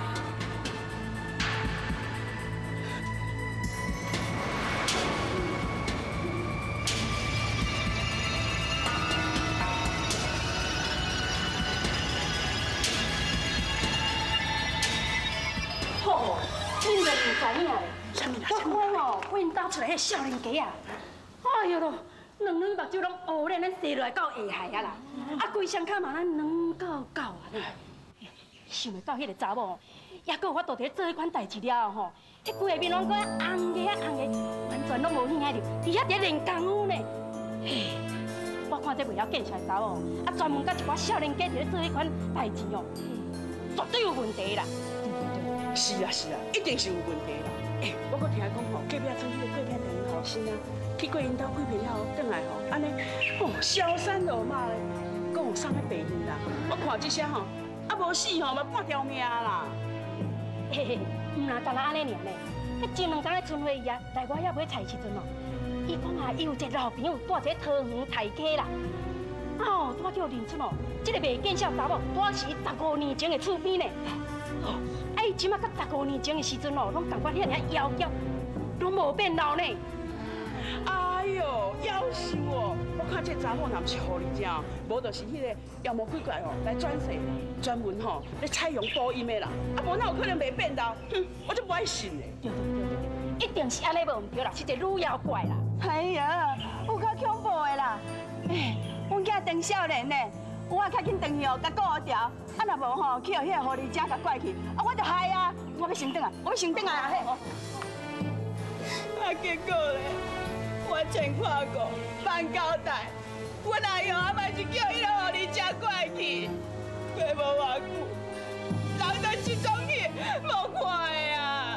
吼，恁都唔知影嘞？啥物啦？我看哦，阮兜出来迄少年家啊，哎呦咯！两两目睭拢乌咧，咱生落来到下海啊啦！啊，规双脚嘛，咱两到狗啊！想袂到迄个查某，也搁有法度伫做迄款代志了吼！迄规个面拢搁红个啊红个，完全拢无影着，伫遐伫练功夫呢。嘿，我看这袂晓见识的查某，啊，专门甲一寡少年家伫咧做迄款代志哦，绝对有问题啦！ 是啊是啊，一定是有问题啦！哎，我搁听讲吼，隔壁村迄个过片店后生啊。去过因兜几遍了后，转来吼，安尼哦，萧山落马咧，讲有送迄病院啦。我看这些吼，啊无死吼，嘛半条命啦。 嘿嘿，唔若干那安尼尔呢？迄前两天咧春花伊啊，来我遐买菜时阵哦，伊讲啊，伊有一个老朋友住一个桃园大溪啦。哦，拄叫认出哦，这个未见小查某，住是十五年前的厝边呢。哦，啊伊即马甲十五年前的时阵哦，拢感觉遐尔窈窕，拢无变老呢。 哎呦，夭寿哦！我看这查某若不是狐狸精，无就是迄个妖魔鬼怪哦来转世，专门吼咧采用播音的啦。啊，无哪有可能袂变老？哼，我就不爱信嘞。 对对对对对，一定是安尼无唔对啦，是一个女妖怪啦。哎呀，有较恐怖的啦！哎，阮囝当少年呢，有啊较紧转去哦，甲顾好条。啊，若无吼去互迄个狐狸精甲拐去，啊，我就害啊！我要先转啊，我要先转啊！嘿。 啊，结果咧。我前看过办交代，阮阿兄阿妈是叫伊个互你食过去，过无偌久，人就失踪去，无看的啊！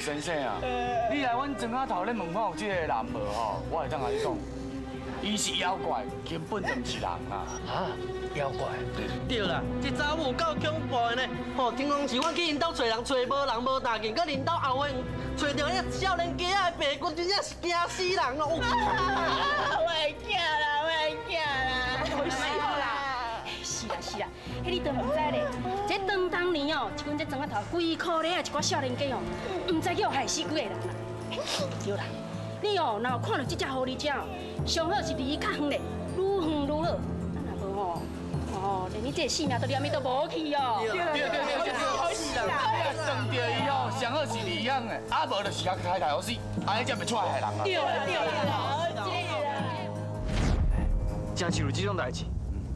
先生啊，你来阮庄仔头咧问我有这个人无吼，我会当甲你讲，伊是妖怪，根本就唔是人啊！ 啊，妖怪？对啦，这查某够恐怖的呢。吼，听讲是我去因兜找人，找无人无大件，搁因兜后尾找到迄少年家的白骨，真正是惊死人哦！ 我会惊啦，我会惊啦！ 回事啦？ 是啦是啦，迄你都唔知咧，这当当年哦，即阮这庄仔头规可怜啊，一寡少年家哦，唔知叫害死几个人啦。对啦，你哦，若有看到这只狐狸精哦，上好是离较远咧，愈远愈好。啊，若无吼，哦，连你这性命都连咪都无去哦。 对对对对对，好死啦！撞到伊哦，上好是离远的，啊无就是啊开大好死，安尼才袂出来害人啊。 对啦对啦，好这啦。 真是有这种代志。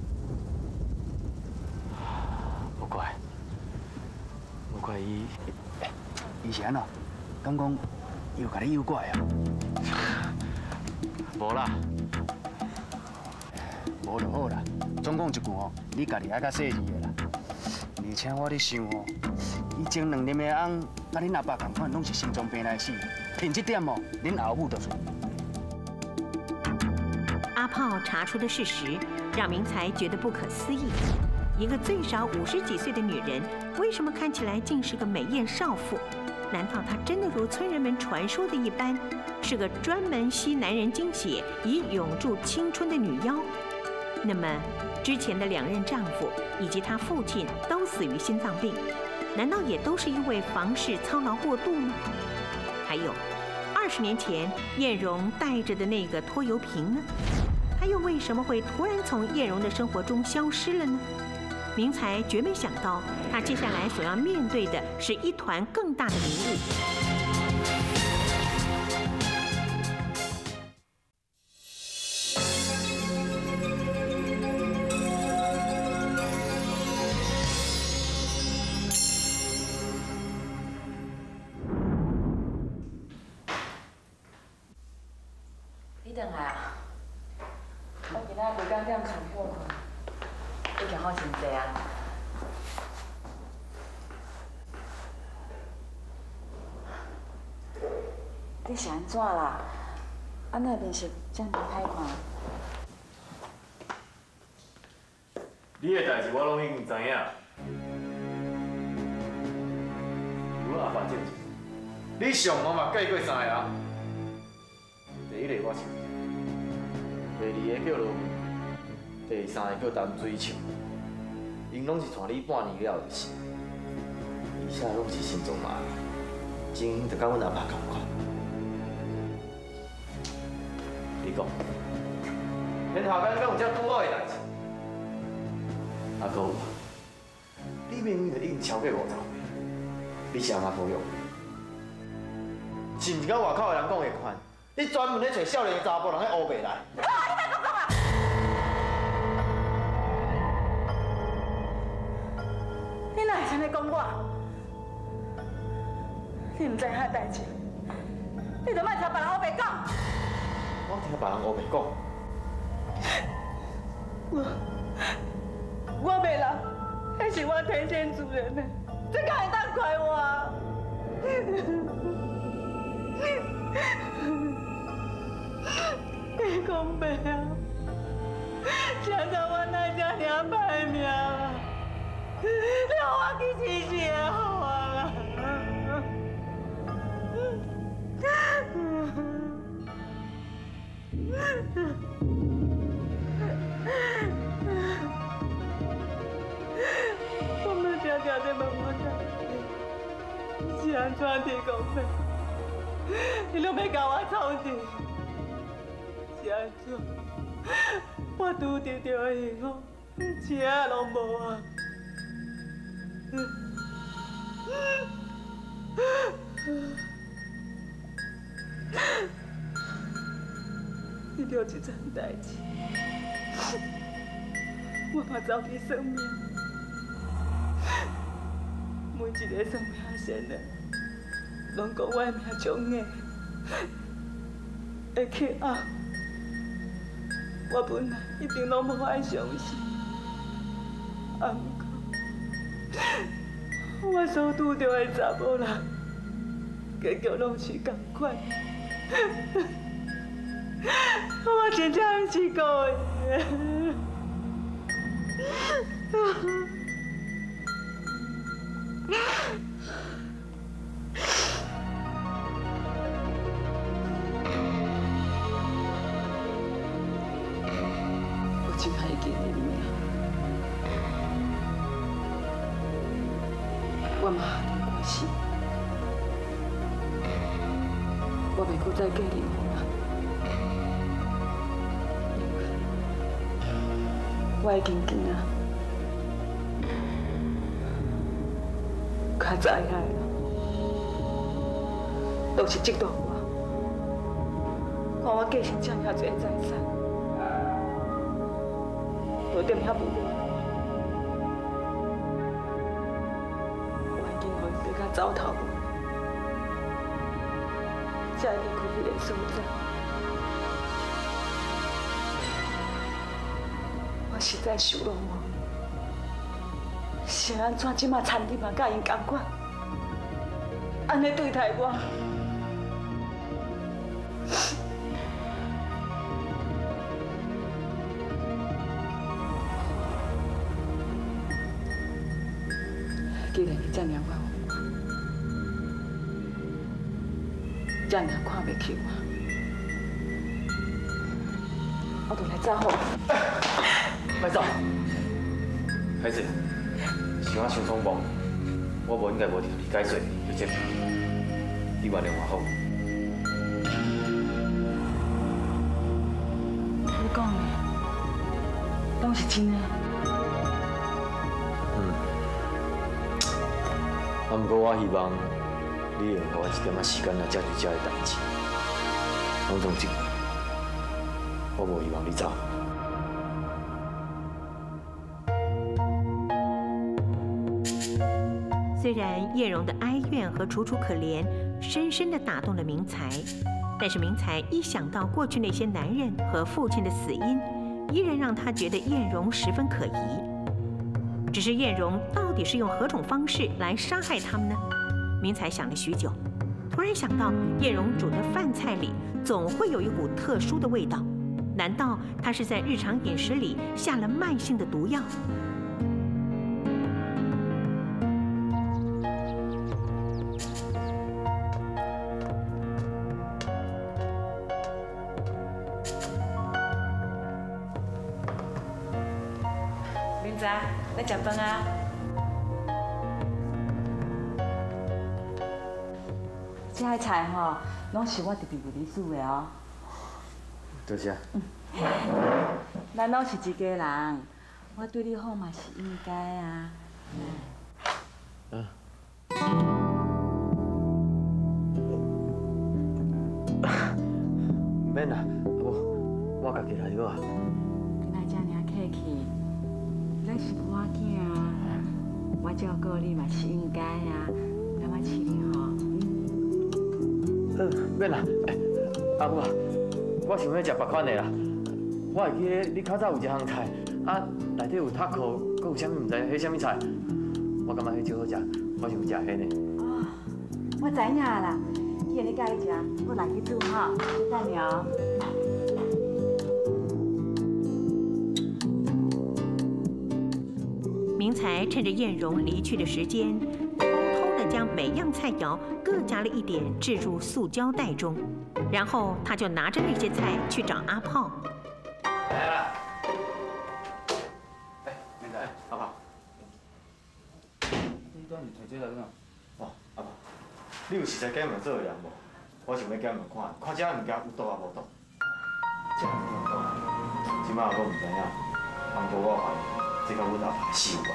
怪，无怪伊，伊是安怎？敢讲伊有甲你诱拐啊？无啦，无就好啦。总讲一句吼，你家己爱较细致的啦。而且我咧想吼，以前两年的翁，甲恁阿爸同款，拢是心脏病来死，凭这点哦，恁后母就是。 阿炮查出的事实，让明才觉得不可思议。 一个最少五十几岁的女人，为什么看起来竟是个美艳少妇？难道她真的如村人们传说的一般，是个专门吸男人精血以永驻青春的女妖？那么，之前的两任丈夫以及她父亲都死于心脏病，难道也都是因为房事操劳过度吗？还有，二十年前艳荣带着的那个拖油瓶呢？她又为什么会突然从艳荣的生活中消失了呢？ 明才绝没想到，他接下来所要面对的是一团更大的迷雾。 你等来啊！我今仔规工踮床铺困。 你行好真济啊！ 你是安怎啦？啊，那面是这样歹看。 你的代志我拢已经知影。我阿爸正经， 你上我嘛计过三个啊？第一个我信，第二个叫罗明。 第三个叫陈水树，因拢是带你半年了就死，而且拢是心脏麻痹，情形就甲阮阿爸同款。你讲，恁后间敢有遮拄好的代志？阿哥，你明明就已经超过五十岁，你是安怎保养？是毋是甲外口的人讲的款？你专门咧找少年的查甫人咧乌白来？ 你哪会先来讲我？你唔知影代志，你就莫听别人乌白讲。 我听别人乌白讲。 我我袂啦，迄是我天生自然的，这敢会当怪我？你讲白啊，谁叫我那遮尔歹命啊？ 你让我去试试好啊！我们常常在问我家，是安怎提供的？你拢要教我操持，是安怎？我拄着着的幸福，车拢无啊！ 遇到这桩代志，我嘛走去算命，每一个算命先生拢讲我的命中的会去暗，我本来一定拢无爱相信，啊毋过。 我所拄到的查某人， 结局拢是同款。我真正毋是故意的。我真爱见你啊！我嘛下定决心，我袂搁再嫁你啊！我已经见啊，较早爱啦，都是嫉妒我，看我继承这么多财产，就踮遐无我。我已经互伊逼到走投无路，才离开迄个所在。我实在受拢无，是安怎即马田地嘛甲因同款，安尼对待我。既然伊这样我有我，这样看袂起我，我就来找好。 别走，孩子，是我想匆忙，我无应该无着你解释就这，你原谅我好。 你讲的，拢是真的。 嗯。啊，不过我希望你会给我一点仔时间来解决这个代志。拢总之，我无希望你走。 虽然叶蓉的哀怨和楚楚可怜深深地打动了明才，但是明才一想到过去那些男人和父亲的死因，依然让他觉得叶蓉十分可疑。只是叶蓉到底是用何种方式来杀害他们呢？明才想了许久，突然想到叶蓉煮的饭菜里总会有一股特殊的味道，难道她是在日常饮食里下了慢性的毒药？ 来食饭啊！这些菜吼，拢是我特别为你煮的哦。 多谢。 嗯，咱拢是一家人，我对你好嘛是应该啊。 嗯。唔免啦，我我家己来好啊。 今仔这尔客气。 咱是我囝啊，我照顾你嘛是应该啊，那我饲你吼。 嗯，免啦，阿母啊，我想要食别款的啦。我会记得你较早有一项菜，啊，内底有塔扣，佮有啥物唔知，迄啥物菜？我感觉迄少好食，我想食迄呢。 哦，我知影啦，既然你介意食，我来去煮哈，你等你哦。 明才趁着艳蓉离去的时间，偷偷地将每样菜肴各加了一点，置入塑胶袋中，然后他就拿着那些菜去找阿炮。 来了，哎，明才，阿炮， 你当是摕这来干？ 哦，阿炮，你有实在检验做的人无？我想要检验看，看这物件有毒啊无毒？这有毒，即马我唔知影，不过我怀疑。 这个阮阿爸是有关。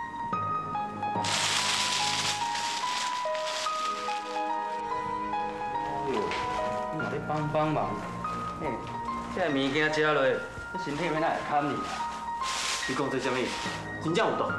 哎呦，你嘛咧帮帮忙？嘿，这物件食落，你身体要哪会堪你？ 你讲这什么？真正有毒？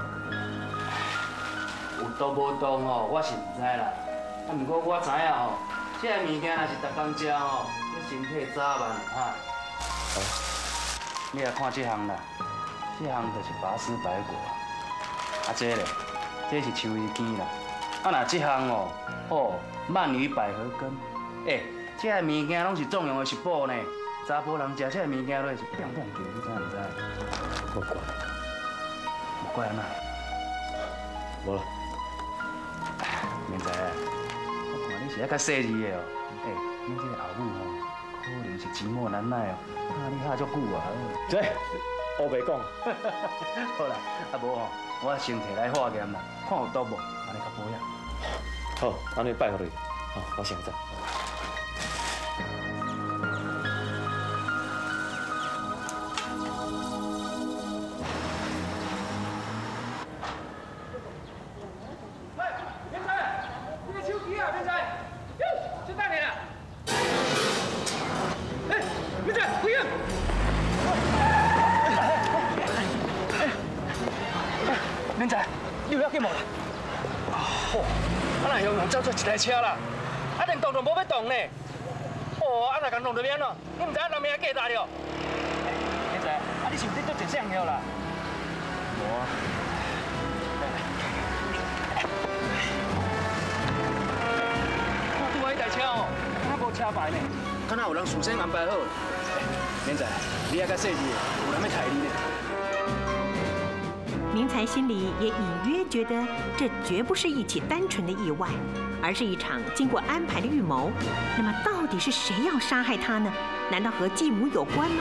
有毒无毒吼，我是唔知啦。啊，不过我知影吼，这物件若是逐工食吼，你身体早晚会歹。哎，你来看这项啦。 这项就是拔丝白果，啊，这咧，这是秋衣根啦， 啊那这项哦，哦，鳗鱼百合羹，哎，这个物件拢是重用的食补呢。查甫人食这个物件都会是变蹦叫，你知唔知？ 我怪， 无怪安那？ 无啦。 明仔啊，我看你是爱较细腻的哦。哎，恁这个后母吼，可能是寂寞难耐哦。啊，你哈足久啊！ 这，我袂讲。 好啦，啊无吼，我先摕来化验啦，看有毒无，安尼较保养。 好，安尼拜互你。好，我现在。 明仔，你有要紧无啦？哦，啊那用用走出一台车啦，啊连动都无要动呢。哦，啊那共弄到边咯？你唔知影人命价值了？明仔，啊你是毋是做一项了啦？无啊。看拄啊，迄台车哦，敢无车牌呢？敢若有人事先安排好。明仔，你还较细致，有人要害你呢。 明才心里也隐约觉得，这绝不是一起单纯的意外，而是一场经过安排的预谋。那么，到底是谁要杀害他呢？难道和继母有关吗？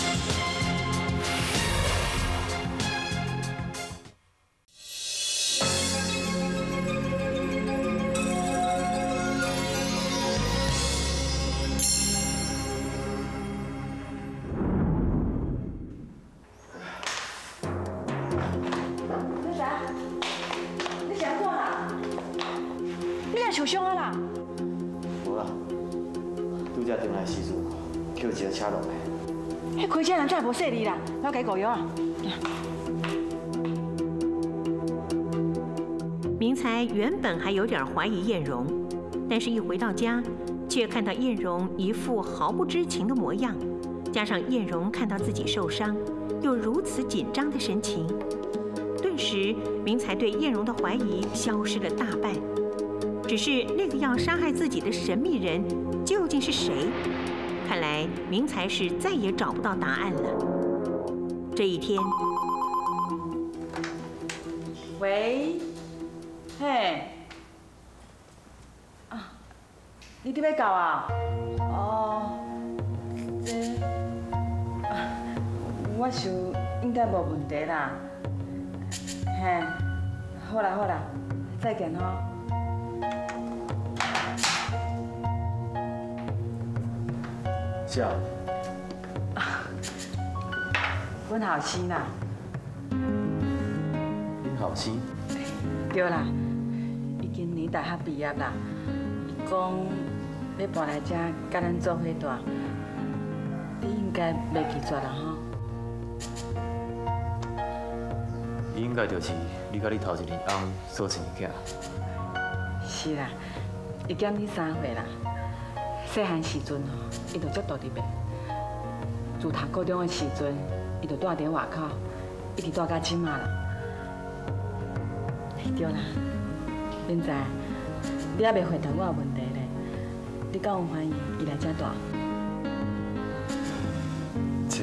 受伤啊啦！ 无啦，拄则转来时阵，捡一个车落来。 迄开车人真系无细腻啦，我给顾药啊。 明才原本还有点怀疑艳荣，但是一回到家，却看到艳荣一副毫不知情的模样，加上艳荣看到自己受伤，又如此紧张的神情，顿时明才对艳荣的怀疑消失了大半。只是那个要杀害自己的神秘人究竟是谁？看来明才是再也找不到答案了。这一天， 喂，嘿，啊，你伫要到啊？哦，这，啊，我想应该无问题啦。嘿，好啦好啦，再见吼。 是啊。 阮后生啦。 恁后生？ 对啦，伊今年大学毕业啦。伊讲要搬来这甲咱做伙住，你应该袂拒绝啦吼。 伊应该就是你甲你头一年翁所生的囝。 是啦，伊减你三岁啦。细汉时阵吼，伊就足大伫病。自读高中的时阵，伊就住伫外口，一直住到即马啦。对啦，明仔，你还袂回答我的问题咧？你敢有欢喜伊来遮住？ 这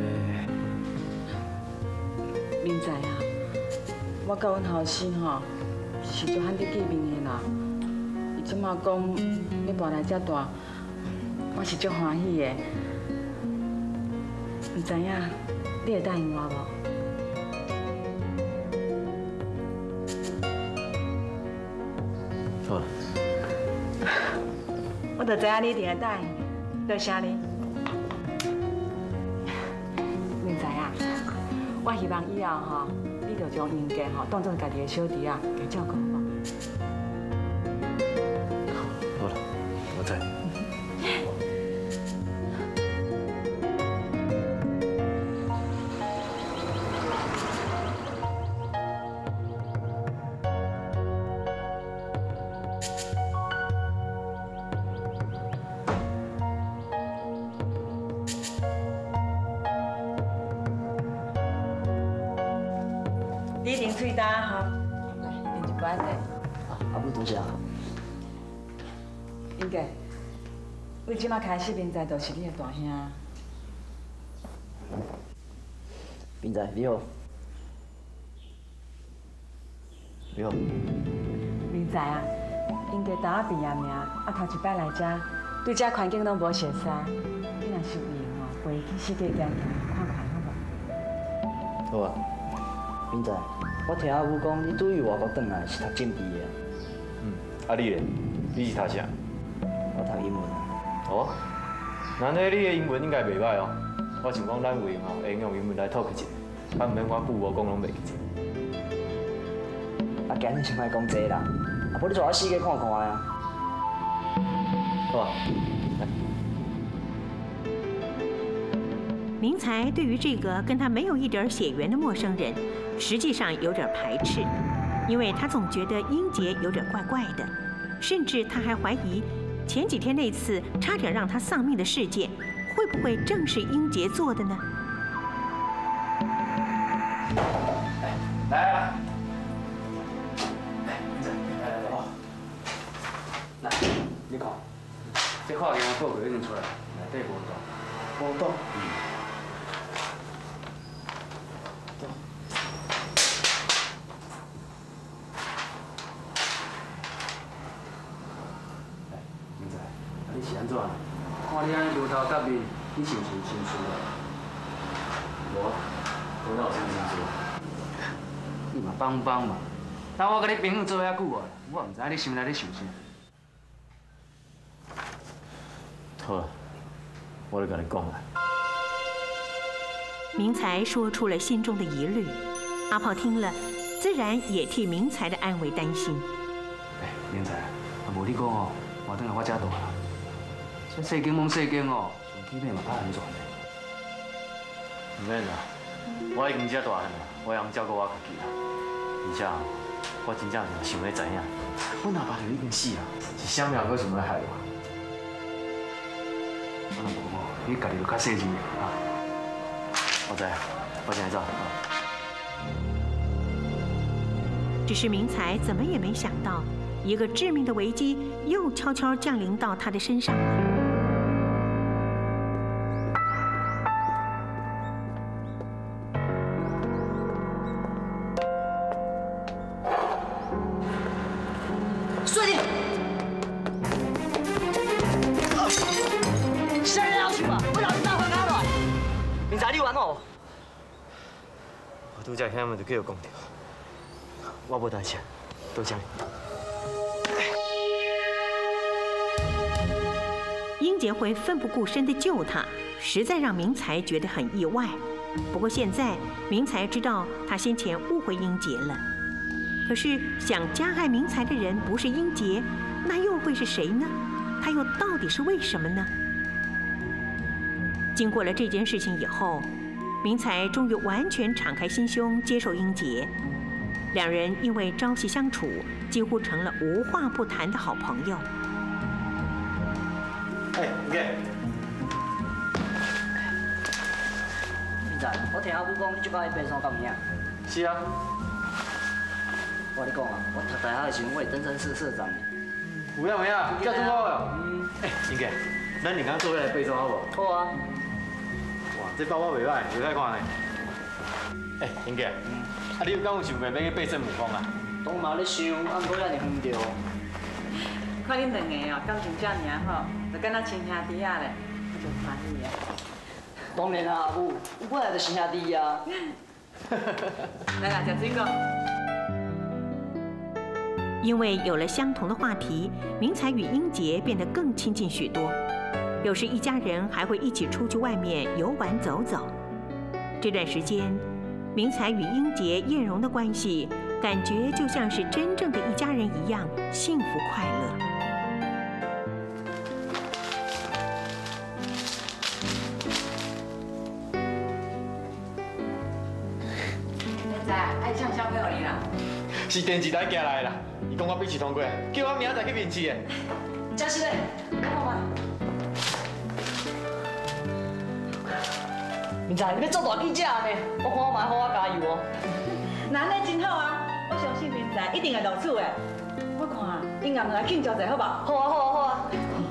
明仔啊，我甲阮后生吼是足罕得见面的啦。伊即马讲要搬来遮住。我是足欢喜的，唔知影你会答应我无？ 好了， 我就知影你一定会答应，多谢你。明仔啊，我希望以后吼，你就将英家吼当作家己的小弟啊，加照顾好无？ 好了，我知。 你一定喙焦吼，来，饮一杯茶。 阿母多谢。 英哥，为即马开始，明仔就是你的大兄。 明仔，你好。你好。 明仔啊，英哥大学毕业名，啊头一摆来遮，对遮环境拢无熟悉，你若是有闲吼，陪伊去世界行行看看，好无？ 好啊。明仔，我听阿母讲，你对于外国转来是读政治的。 嗯，啊你咧？你是读啥？ 我读英文。 哦，那呢你的英文应该袂歹哦。我想讲咱有闲吼，会用英文来 talk 一下，啊，毋免我句无讲拢袂记。 啊，今日先莫讲这啦，啊，不你带我四界看看啊。好啊。 明才对于这个跟他没有一点血缘的陌生人，实际上有点排斥，因为他总觉得英杰有点怪怪的，甚至他还怀疑前几天那次差点让他丧命的事件，会不会正是英杰做的呢？ 来啊！来，来来来，来，你看，这画面报告已经出来，内底无动，无动。嗯。走。来，明仔，你是安怎？看你安尼油头甲面，你是毋是心事啊？无，我哪有啥心事？你嘛帮帮嘛，但我甲你朋友做遐久啊，我唔知你心内咧想啥。 好，我来甲你讲啦。 明才说出了心中的疑虑，阿炮听了，自然也替明才的安危担心。 哎，明才，啊无你讲哦，我等下我遮大啦，这世间懵世间哦，上起码嘛较安全的。 唔免啦，我已经遮大汉啦，我会晓照顾我家己啦。而且我真正是想要知影，我阿爸就已经死啦，是啥物人搁想要害我？ 我若无哦，你家己就较细心啊。 我知，我现在走。 只是明才怎么也没想到，一个致命的危机又悄悄降临到他的身上了。 水弟，谁要去吧？我让你打回家来。明仔，你玩哦？ 我拄则遐物就叫我讲着，我无代志，多谢你。 英杰会奋不顾身地救他，实在让明才觉得很意外。不过现在明才知道他先前误会英杰了。可是想加害明才的人不是英杰，那又会是谁呢？他又到底是为什么呢？经过了这件事情以后，明才终于完全敞开心胸接受英杰，两人因为朝夕相处，几乎成了无话不谈的好朋友。 哎，英杰， 明仔，我听阿母讲，你即摆爬山干物啊？ 是啊。 我跟你讲啊，我读大学的时候，我是登山社社长。 有影有影，叫做我哦。嗯。哎，英杰，咱两个做伙来爬山好无？ 好啊。 哇，这包包袂歹，袂歹看呢。哎，英杰，啊，你有敢有想过要去爬圣母峰啊？ 当嘛咧想，啊，毋过咱是远着。 看恁两个哦，感情遮尔好，就敢若亲兄弟啊咧，我就欢喜啊。 当然啊，阿母，我本来就是兄弟啊。 来啦，食水果。 因为有了相同的话题，明才与英杰变得更亲近许多。有时一家人还会一起出去外面游玩走走。这段时间，明才与英杰、艳荣的关系，感觉就像是真正的一家人一样幸福快乐。 明仔，爱唱小朋友哩啦。 是电视台寄来的啦，伊讲我笔试通过，叫我明仔载去面试的。 真是的，看嘛。 明仔，你要做大记者呢？我看我嘛好好加油哦。 那安尼真好啊！我相信明仔一定会录取的。我看因暗来庆祝者好吧？ 好啊，好啊，好啊。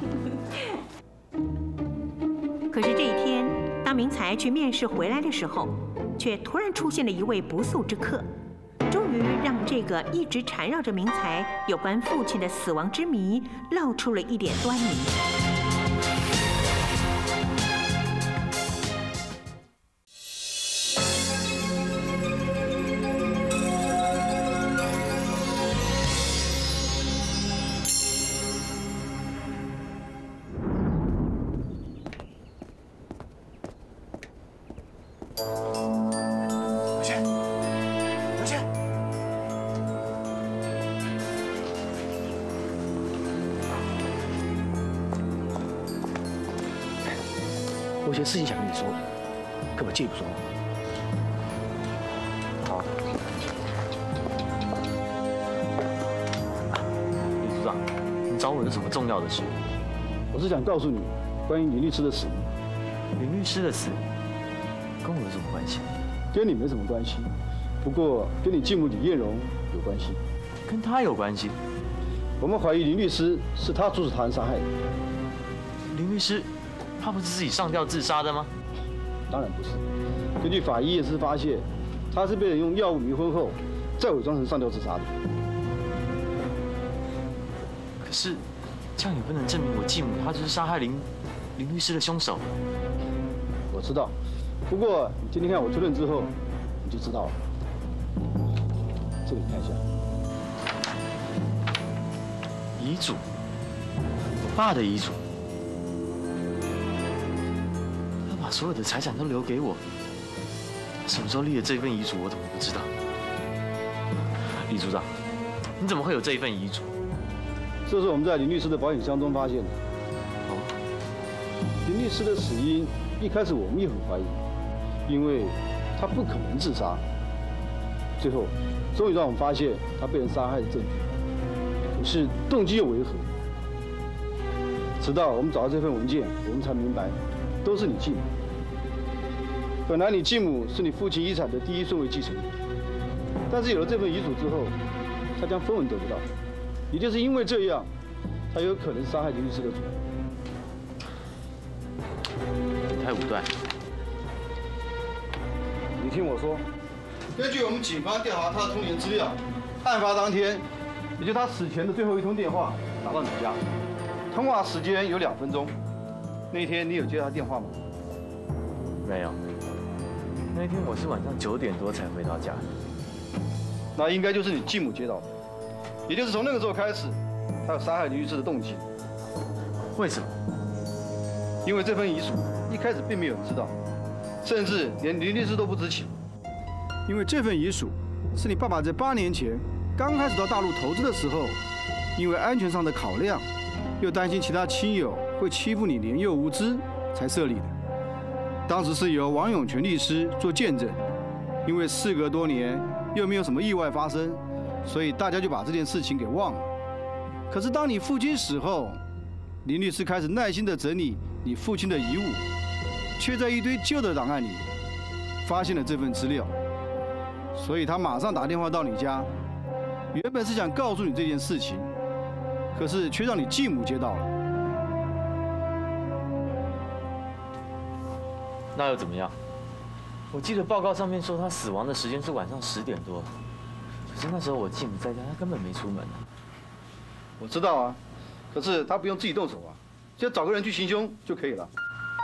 可是这一天，当明才去面试回来的时候，却突然出现了一位不速之客，终于让这个一直缠绕着明才有关父亲的死亡之谜露出了一点端倪。 我有些事情想跟你说，可不可以借不说？ 好。李组长，你找我有什么重要的事？ 我是想告诉你，关于林律师的死。 林律师的死跟我有什么关系？ 跟你没什么关系，不过跟你继母李艳荣有关系。 跟他有关系？ 我们怀疑林律师是他阻止他人杀害的。 林律师？他不是自己上吊自杀的吗？ 当然不是。根据法医验尸发现，他是被人用药物迷昏后，再伪装成上吊自杀的。 可是，这样也不能证明我继母她就是杀害林林律师的凶手。 我知道，不过你今天看我推论之后，你就知道了。这个你看一下， 遗嘱，我爸的遗嘱。把所有的财产都留给我，什么时候立的这份遗嘱，我怎么不知道？李组长，你怎么会有这一份遗嘱？ 这是我们在林律师的保险箱中发现的。 哦， 林律师的死因一开始我们也很怀疑，因为他不可能自杀。最后，终于让我们发现他被人杀害的证据，可是动机又为何？直到我们找到这份文件，我们才明白。都是你继母。本来你继母是你父亲遗产的第一顺位继承人，但是有了这份遗嘱之后，她将分文得不到。也就是因为这样，她有可能杀害林律师的主人。 你太武断。 你听我说，根据我们警方调查他的通联资料，案发当天，也就是他死前的最后一通电话打到你家，通话时间有两分钟。那天你有接他电话吗？ 没有。那天我是晚上九点多才回到家。 那应该就是你继母接到的，也就是从那个时候开始，他有杀害林律师的动机。 为什么？ 因为这份遗嘱一开始并没有人知道，甚至连林律师都不知情。因为这份遗嘱是你爸爸在八年前刚开始到大陆投资的时候，因为安全上的考量，又担心其他亲友会欺负你年幼无知，才设立的。当时是由王永全律师做见证，因为事隔多年又没有什么意外发生，所以大家就把这件事情给忘了。可是当你父亲死后，林律师开始耐心地整理你父亲的遗物，却在一堆旧的档案里发现了这份资料，所以他马上打电话到你家，原本是想告诉你这件事情，可是却让你继母接到了。 那又怎么样？我记得报告上面说他死亡的时间是晚上十点多，可是那时候我继母在家，她根本没出门啊。 我知道啊，可是他不用自己动手啊，只要找个人去行凶就可以了。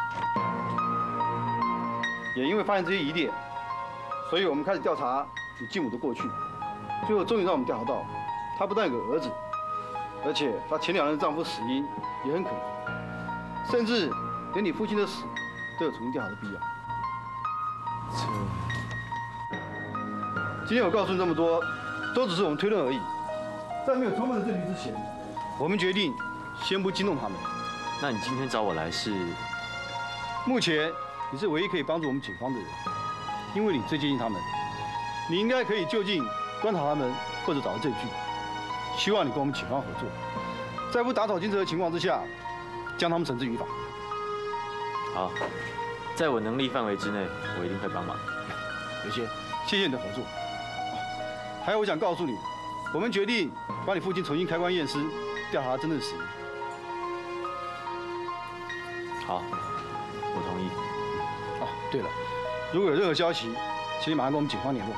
也因为发现这些疑点，所以我们开始调查你继母的过去，最后终于让我们调查到，她不但有个儿子，而且她前两任丈夫死因也很可疑，甚至连你父亲的死都有重新调查的必要。 这， 今天我告诉你这么多，都只是我们推论而已。在没有充分的证据之前，我们决定先不惊动他们。 那你今天找我来是？ 目前你是唯一可以帮助我们警方的人，因为你最接近他们，你应该可以就近观察他们或者找到证据。希望你跟我们警方合作，在不打草惊蛇的情况之下，将他们绳之于法。 好，在我能力范围之内，我一定会帮忙。 有些，谢谢你的合作。还有，我想告诉你， 我们决定把你父亲重新开棺验尸，调查他真正死因。 好，我同意。 哦，对了，如果有任何消息，请你马上跟我们警方联络。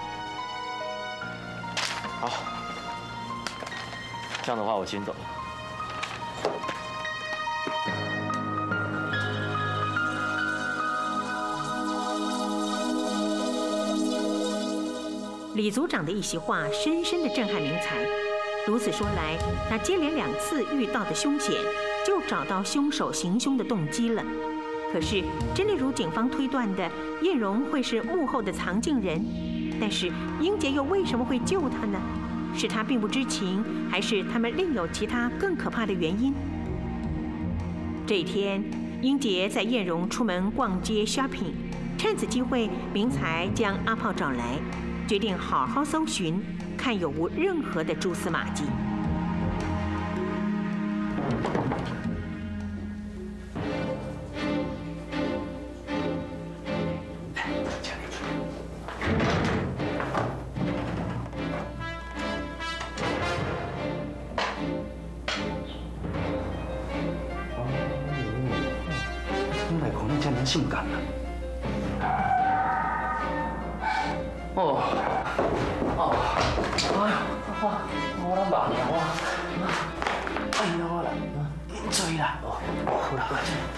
好，这样的话我先走了。 李组长的一席话深深的震撼明才。如此说来，那接连两次遇到的凶险，就找到凶手行凶的动机了。可是，真的如警方推断的，燕荣会是幕后的藏镜人，但是英杰又为什么会救他呢？是他并不知情，还是他们另有其他更可怕的原因？这一天，英杰在燕荣出门逛街 shopping， 趁此机会，明才将阿炮找来。 决定好好搜寻，看有无任何的蛛丝马迹。 你来可能这么性感啊！ 哦，哦，哎呀，我我咱忙呀，我，哎呀我来，追啦，哦，好啦，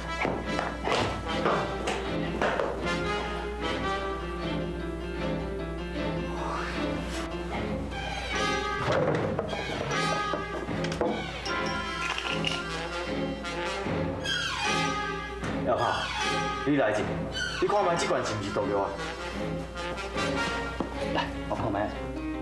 要怕，你来者，你看卖这罐是不是毒药啊？ 来，我看卖。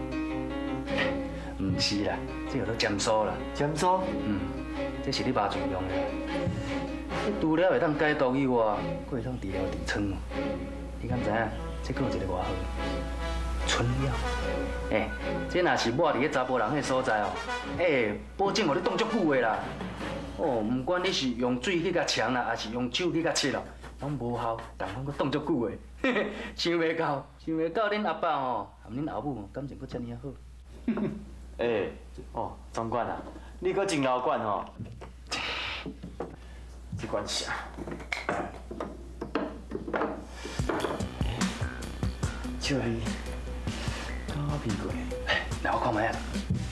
唔是啦，这叫做尖酥啦。 尖酥？ 嗯，这是你麻醉用的。你除了会当解毒以外，佫会当治疗痔疮。你敢知影？这佫有一个外号，春药。哎，这若是抹伫个查甫人迄所在哦，哎，保证互你冻足久的啦。哦，唔管你是用水去甲呛啦，还是用手去甲切咯，拢无效，但拢佫冻足久的。嘿嘿，想袂到，想袂到恁阿爸吼，含恁后母感情佫遮尔啊好。 哎，哦，总管啊，你佫真老管吼。这罐啥？笑你，我屁股。 来，我看卖啊。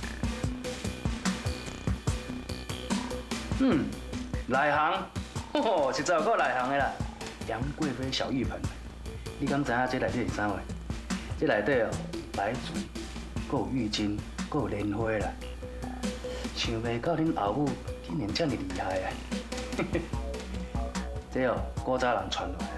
嗯，内行，吼吼，实在有够内行的啦。杨贵妃小浴盆，你敢知影这内底是啥货？这内底哦，白竹，阁有浴巾，阁有莲花啦。想袂到恁后母竟然这么厉害啊！这哦，古早人传落来。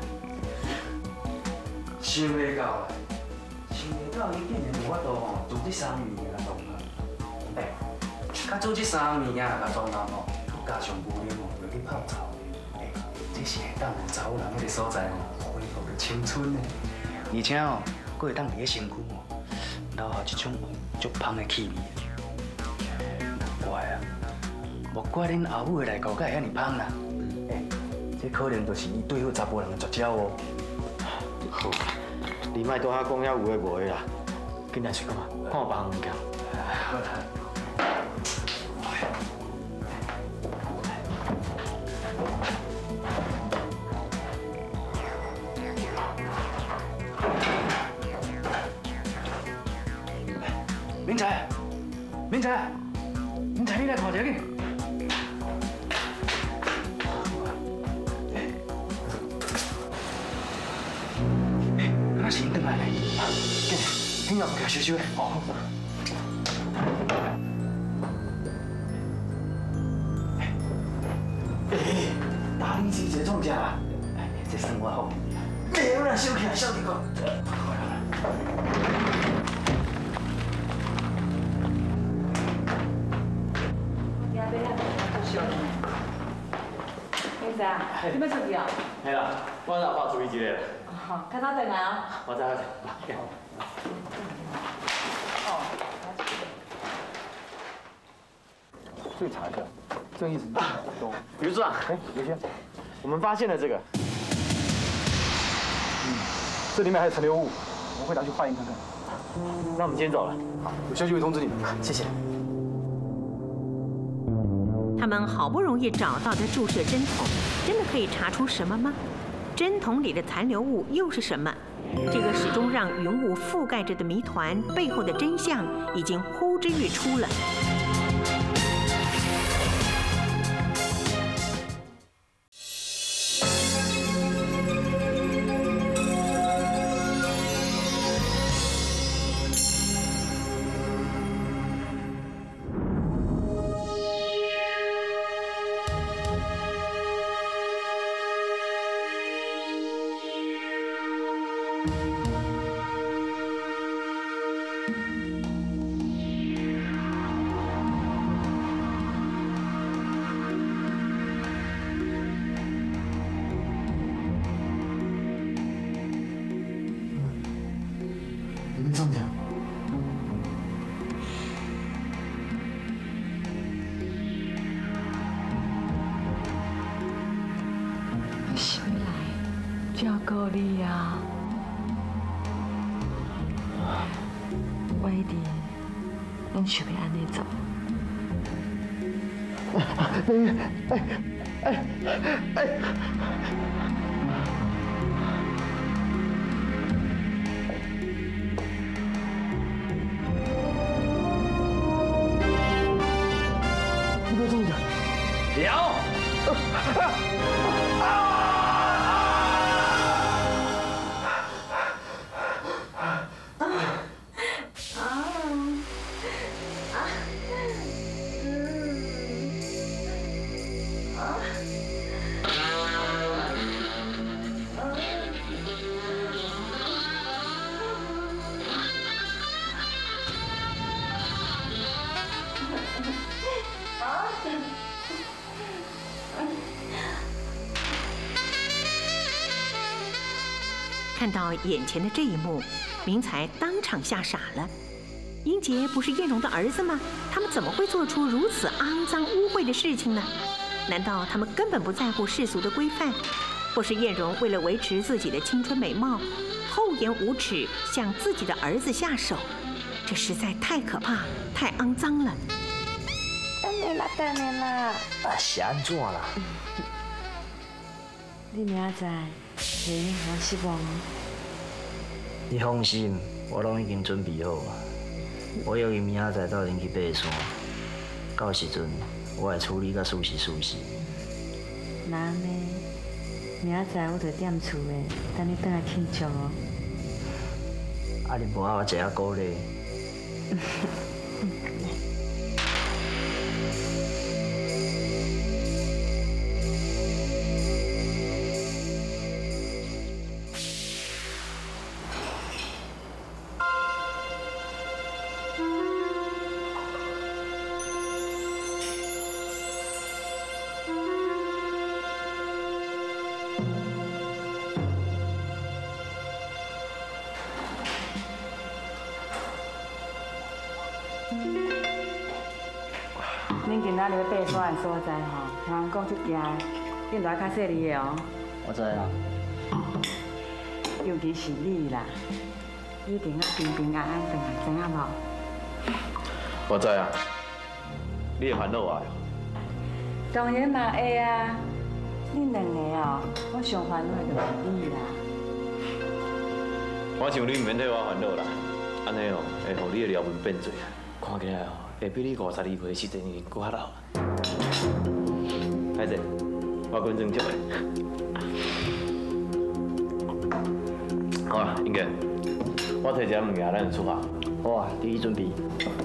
想袂到啦，想袂到伊竟然有法度吼做这三物件来弄啊！哎，甲做这三物件来甲装人吼，加上无啉哦，落去泡澡。哎，这是会当有查某人迄个所在哦，恢复着青春的。而且哦，佫会当伫个身躯哦，留下一种足香的气味。难怪啊，莫怪恁后母的内裤会遐尼香啦。哎，这可能就是伊对付查甫人的绝招哦。 好，你莫多遐讲遐有诶无诶啦，紧来睡觉嘛，看有别项物件。 好啦。 明才，明才，明才，你来看一下去。那是因转来嘞，紧嘞，紧要给收收嘞。哦。哎，大力士这创啥啊？哎，这算我好。哎，我来收起来，收起个。 明仔，你要出去啊？ 系啦，我阿爸注意一下啦。 好，较早回来哦。 我知我知。 哦。 注意查一下，这意思。 余处长， 哎，刘先， 我们发现了这个。 嗯，这里面还有残留物，我会拿去化验看看。 那我们先走了。好，有消息会通知你们。谢谢。 他们好不容易找到的注射针筒，真的可以查出什么吗？针筒里的残留物又是什么？这个始终让云雾覆盖着的谜团背后的真相，已经呼之欲出了。 照顾你啊，我一定拢想要安尼做。 哎哎哎哎！你别动着， 了。 看到眼前的这一幕，明才当场吓傻了。英杰不是燕荣的儿子吗？他们怎么会做出如此肮脏污秽的事情呢？难道他们根本不在乎世俗的规范，或是燕荣为了维持自己的青春美貌，厚颜无耻向自己的儿子下手？这实在太可怕，太肮脏了。 等你啦，等你啦！ 啊，是安怎啦？ 你明仔载会令我失望哦。 你放心，我拢已经准备好啊。我约伊明仔载到恁去爬山，到时阵我会处理甲舒适舒适。 那安尼，明仔载我就踮厝诶，等你转来庆祝哦。 啊，你无我一下鼓励。 恁今仔日要爬山的所在吼，听人讲出惊的，恁着较细腻的哦。 我知啊。 尤其是你啦，一定要平平安安回来，知影无？ 我知啊。你会烦恼我？ 当然嘛会啊。恁两个哦，我上烦恼的就是你啦。 我想你唔免替我烦恼啦，安尼哦，会互你的撩文变多，看起来哦。会比你五十二岁时阵已经搁较老。歹势，我滚装接的。好啊，英杰，我摕一件物件，咱就出发。 好啊，你准备。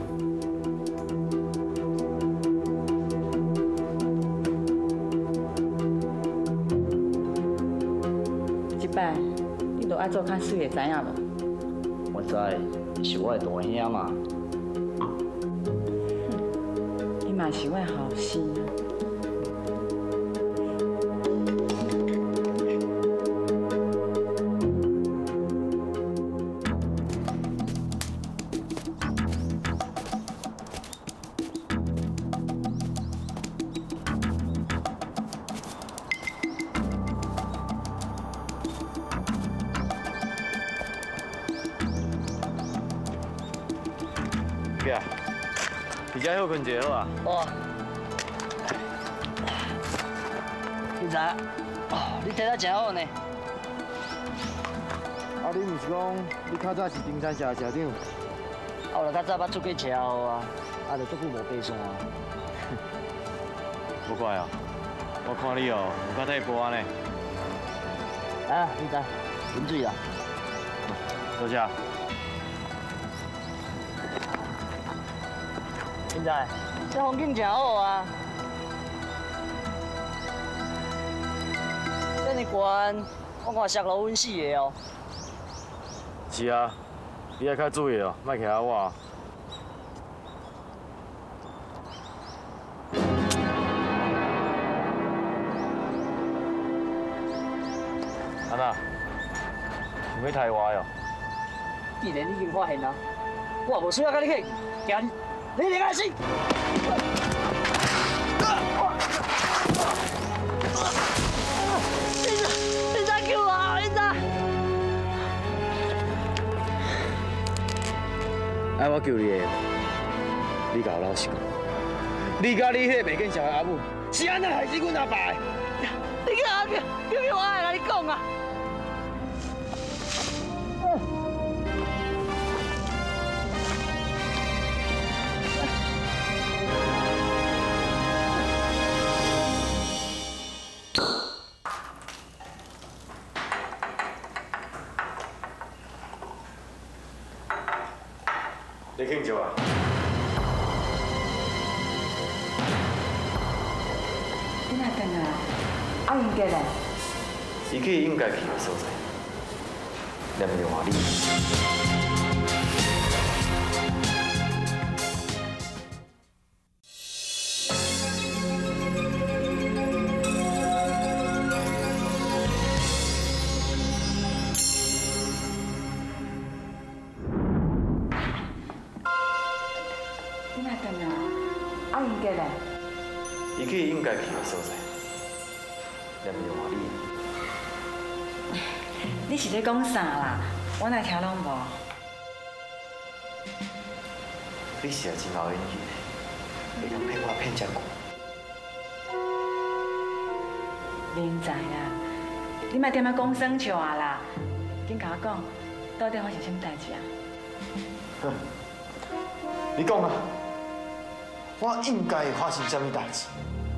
即摆你着爱做较水的，知影无？ 我知，是我的大兄嘛。 嘛是我后生。 啊，伫遮休困一下好啊。 哦。你知影？哦，你睇得真好呢。 啊，你毋是讲你较早是登山社社长？ 啊，我较早捌出过车祸啊，啊，就足久无爬山啊。 无怪哦，我看你哦，有较退步啊呢。 啊，你知，饮水啦。 多谢。 现在这风景真好啊，这么悬，我看摔落稳死的哦。 是啊，你要较注意哦，莫徛我。安娜，想要抬我哟？ 既然你已经发现了，我也无需要跟你去，行，你离开死！你你再救我，你再！ 哎，我救你的，你甲我老实讲，你甲你迄个袂见笑的阿母，是安怎害死阮阿爸的？ 你叫我叫叫我爱甲你讲啊！ 你庆祝啊？ 你哪等啊？阿英过来。 伊去应该去的所在，念着话你。 你哪等啊？阿英过来。 伊去应该去的所在，念着话你。 你是咧讲啥啦？我哪听拢无。 你是真有演技，会通骗我骗遮久。 明知啦，你莫踮遐讲耍笑啊啦，紧甲我讲，到底发生什么代志啊？ 哼，你讲啊，我应该会发生什么代志？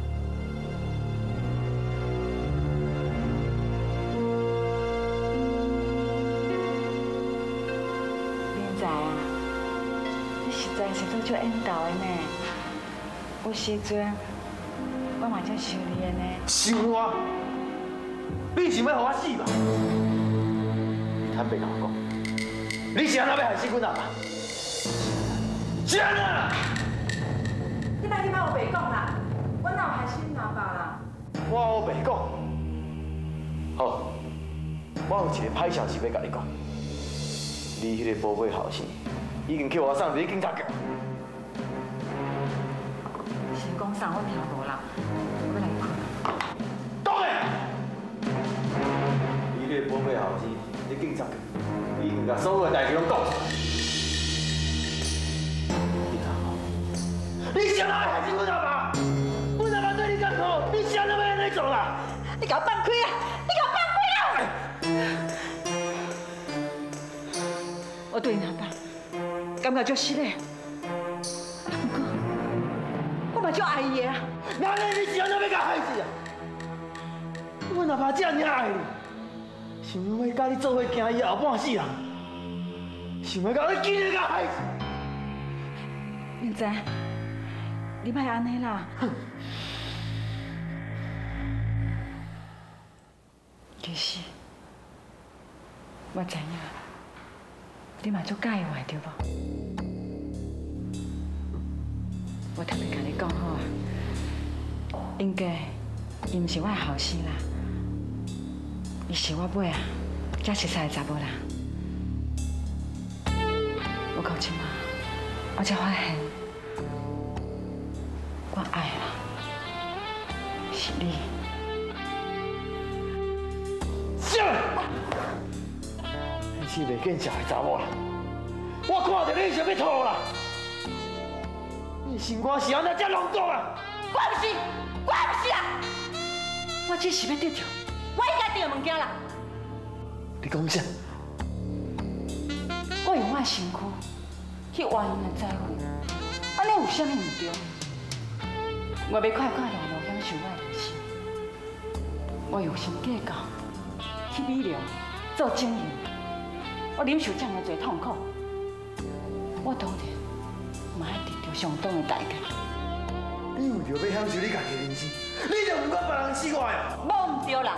明知啊，你实在是做足缘投的呢。有时阵，我嘛才想你的呢。 想我？你想要互我死吧？你坦白甲我讲，你是安怎要害死阮阿爸？是安怎？ 你哪去帮我白讲啦？我哪有害死恁阿爸啦？ 我有白讲。好，我有一个歹消息要甲你讲。你迄个宝贝后生已经叫我送入警察局。 是讲啥？我听无啦，我要来困。 讲诶！你迄个宝贝后生伫警察局已经甲所有诶代志拢讲出来。你看好，你想要害死阮阿爸？阮阿爸对你咁好，你想要要安尼做啦？ 你给我放开啊！你给我放开啊！我对恁阿爸感觉足失礼，不过我嘛足爱伊的啊。 那你是安怎要甲害死啊？阮阿爸这尔爱你，想要甲你做伙行伊后半世人，想要甲你今日甲害死。 明仔，你莫安尼啦。其实我知影，你嘛足介意我对无？我特别甲你讲好啊，应该伊毋是我的后生啦，伊是我妹啊，才熟识的查某人。我到即马，我才发现，我爱啦，是你。 是，你是袂见笑的查某啦，我看到你想要吐啦。 心肝是安怎遮浓重啊？ 我不是，我不是啊！我只是要得到我应该得的物件啦。 你讲啥？ 我用我的身躯去换因的财富，安尼有啥物唔对？我要快快乐乐享受我的人生。我用心计较，去美容做整形，我忍受这么多痛苦，我当然嘛爱得到相当的代价。 你为着要享受你家己的人生，你就唔管别人死活呀？ 无唔对啦，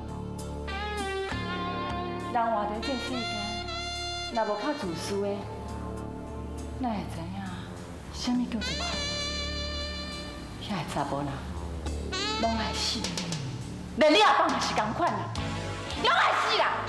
人活在这世间，若无较自私的，哪会知影什么叫做快乐？遐个查某人拢爱死，连你阿爸嘛是同款啦，拢爱死啦！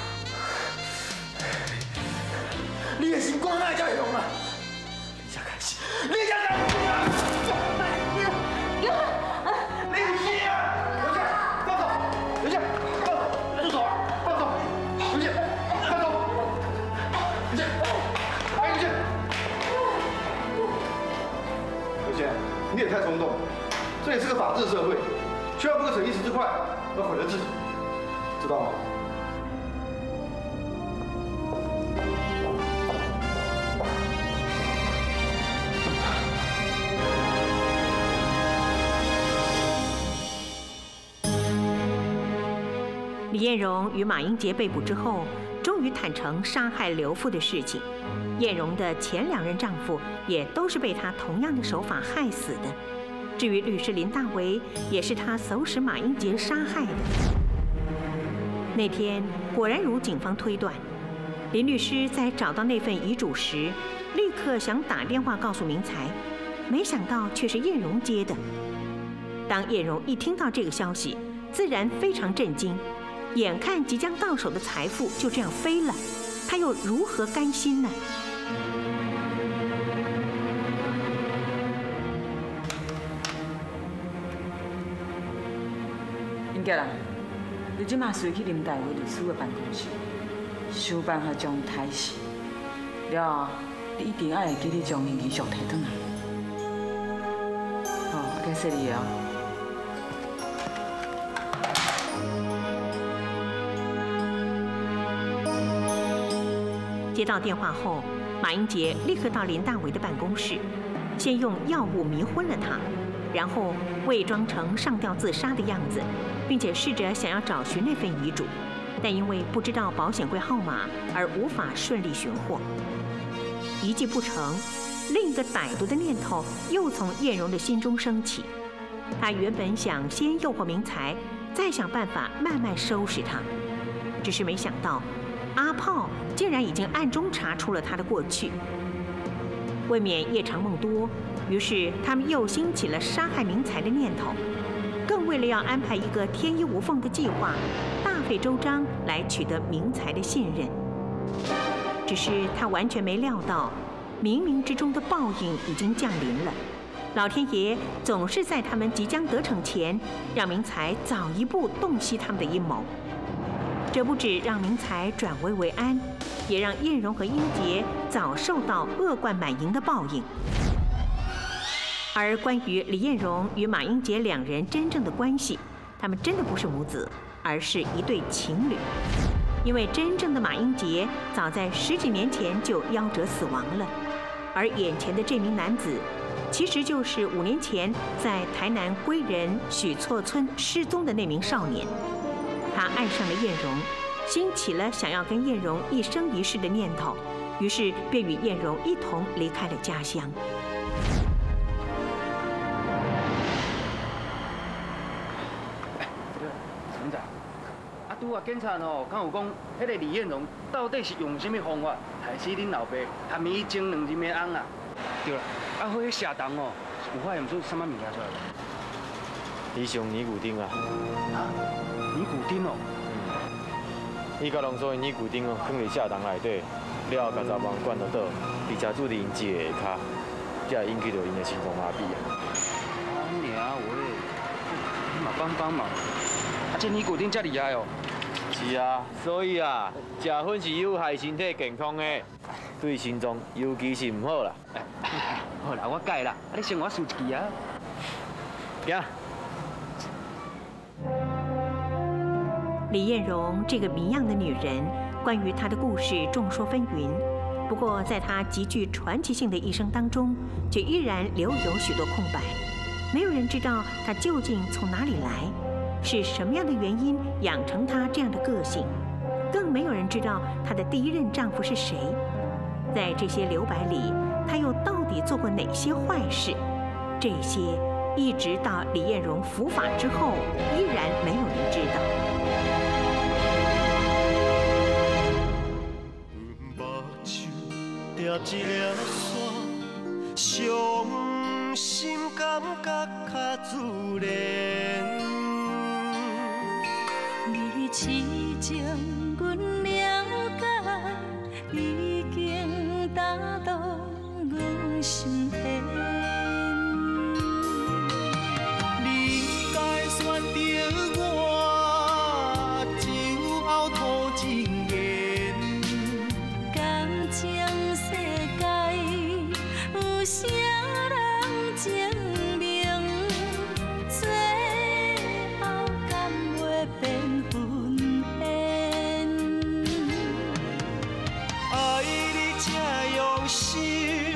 你的心肝哪会遮凶啊？你才开始，你才开始啊！你有戏啊！刘健，放手！刘健，放手！住手！放手！刘健，放手！刘健，哎，刘健，刘健，你也太冲动了。这里是个法治社会，千万不可逞一时之快，而毁了自己，知道吗？ 李艳荣与马英杰被捕之后，终于坦诚杀害刘父的事情。艳荣的前两任丈夫也都是被她同样的手法害死的。至于律师林大为，也是他唆使马英杰杀害的。那天果然如警方推断，林律师在找到那份遗嘱时，立刻想打电话告诉明才，没想到却是艳荣接的。当艳荣一听到这个消息，自然非常震惊。眼看即将到手的财富就这样飞了，他又如何甘心呢？ 英杰啦，你即马随去林大伟律师的办公室，想办法将伊抬死。了后，你一定爱会记得将伊遗嘱摕转来。好，该谢你了。 接到电话后，马英杰立刻到林大为的办公室，先用药物迷昏了他，然后伪装成上吊自杀的样子，并且试着想要找寻那份遗嘱，但因为不知道保险柜号码而无法顺利寻获。一计不成，另一个歹毒的念头又从艳荣的心中升起。他原本想先诱惑明才，再想办法慢慢收拾他，只是没想到阿炮竟然已经暗中查出了他的过去。未免夜长梦多，于是他们又兴起了杀害明才的念头，更为了要安排一个天衣无缝的计划，大费周章来取得明才的信任。只是他完全没料到，冥冥之中的报应已经降临了。老天爷总是在他们即将得逞前，让明才早一步洞悉他们的阴谋。这不止让明才转危为安，也让艳荣和英杰早受到恶贯满盈的报应。而关于李艳荣与马英杰两人真正的关系，他们真的不是母子，而是一对情侣。因为真正的马英杰早在十几年前就夭折死亡了，而眼前的这名男子，其实就是五年前在台南归仁许厝村失踪的那名少年。他爱上了艳荣，兴起了想要跟艳荣一生一世的念头，于是便与艳荣一同离开了家乡。 陈仔，啊，拄啊检查吼，敢有讲，迄个李艳荣到底是用什么方法害死恁老爸，含伊整两斤的翁啊？对啦，啊，迄下档哦，有发现出什么物件出来？ 伊上尼古丁啊。 尼古丁哦。 嗯。伊甲浓缩的尼古丁哦，放伫下档内底，了后甲查某灌落倒，伫车主林子的下骹，才引起到因的心脏麻痹啊。 啊，娘喂，你嘛帮帮忙！啊，这尼古丁遮厉害哦， 是啊，所以啊，食粉是有害身体健康的，对心脏尤其是唔好啦。 好啦，我改啦，啊你先我输一支啊。 行。 李艳荣这个谜样的女人，关于她的故事众说纷纭。不过，在她极具传奇性的一生当中，却依然留有许多空白。没有人知道她究竟从哪里来，是什么样的原因养成她这样的个性，更没有人知道她的第一任丈夫是谁。在这些留白里，她又到底做过哪些坏事？这些一直到李艳荣伏法之后，依然没有人知道。 一粒线，伤心感觉较自然。 你痴情，阮了解，已经打动阮心弦。 你该选择我，酒后吐真言。 敢情世界有啥人证明？最后敢袂变分缘？ 爱你这用心。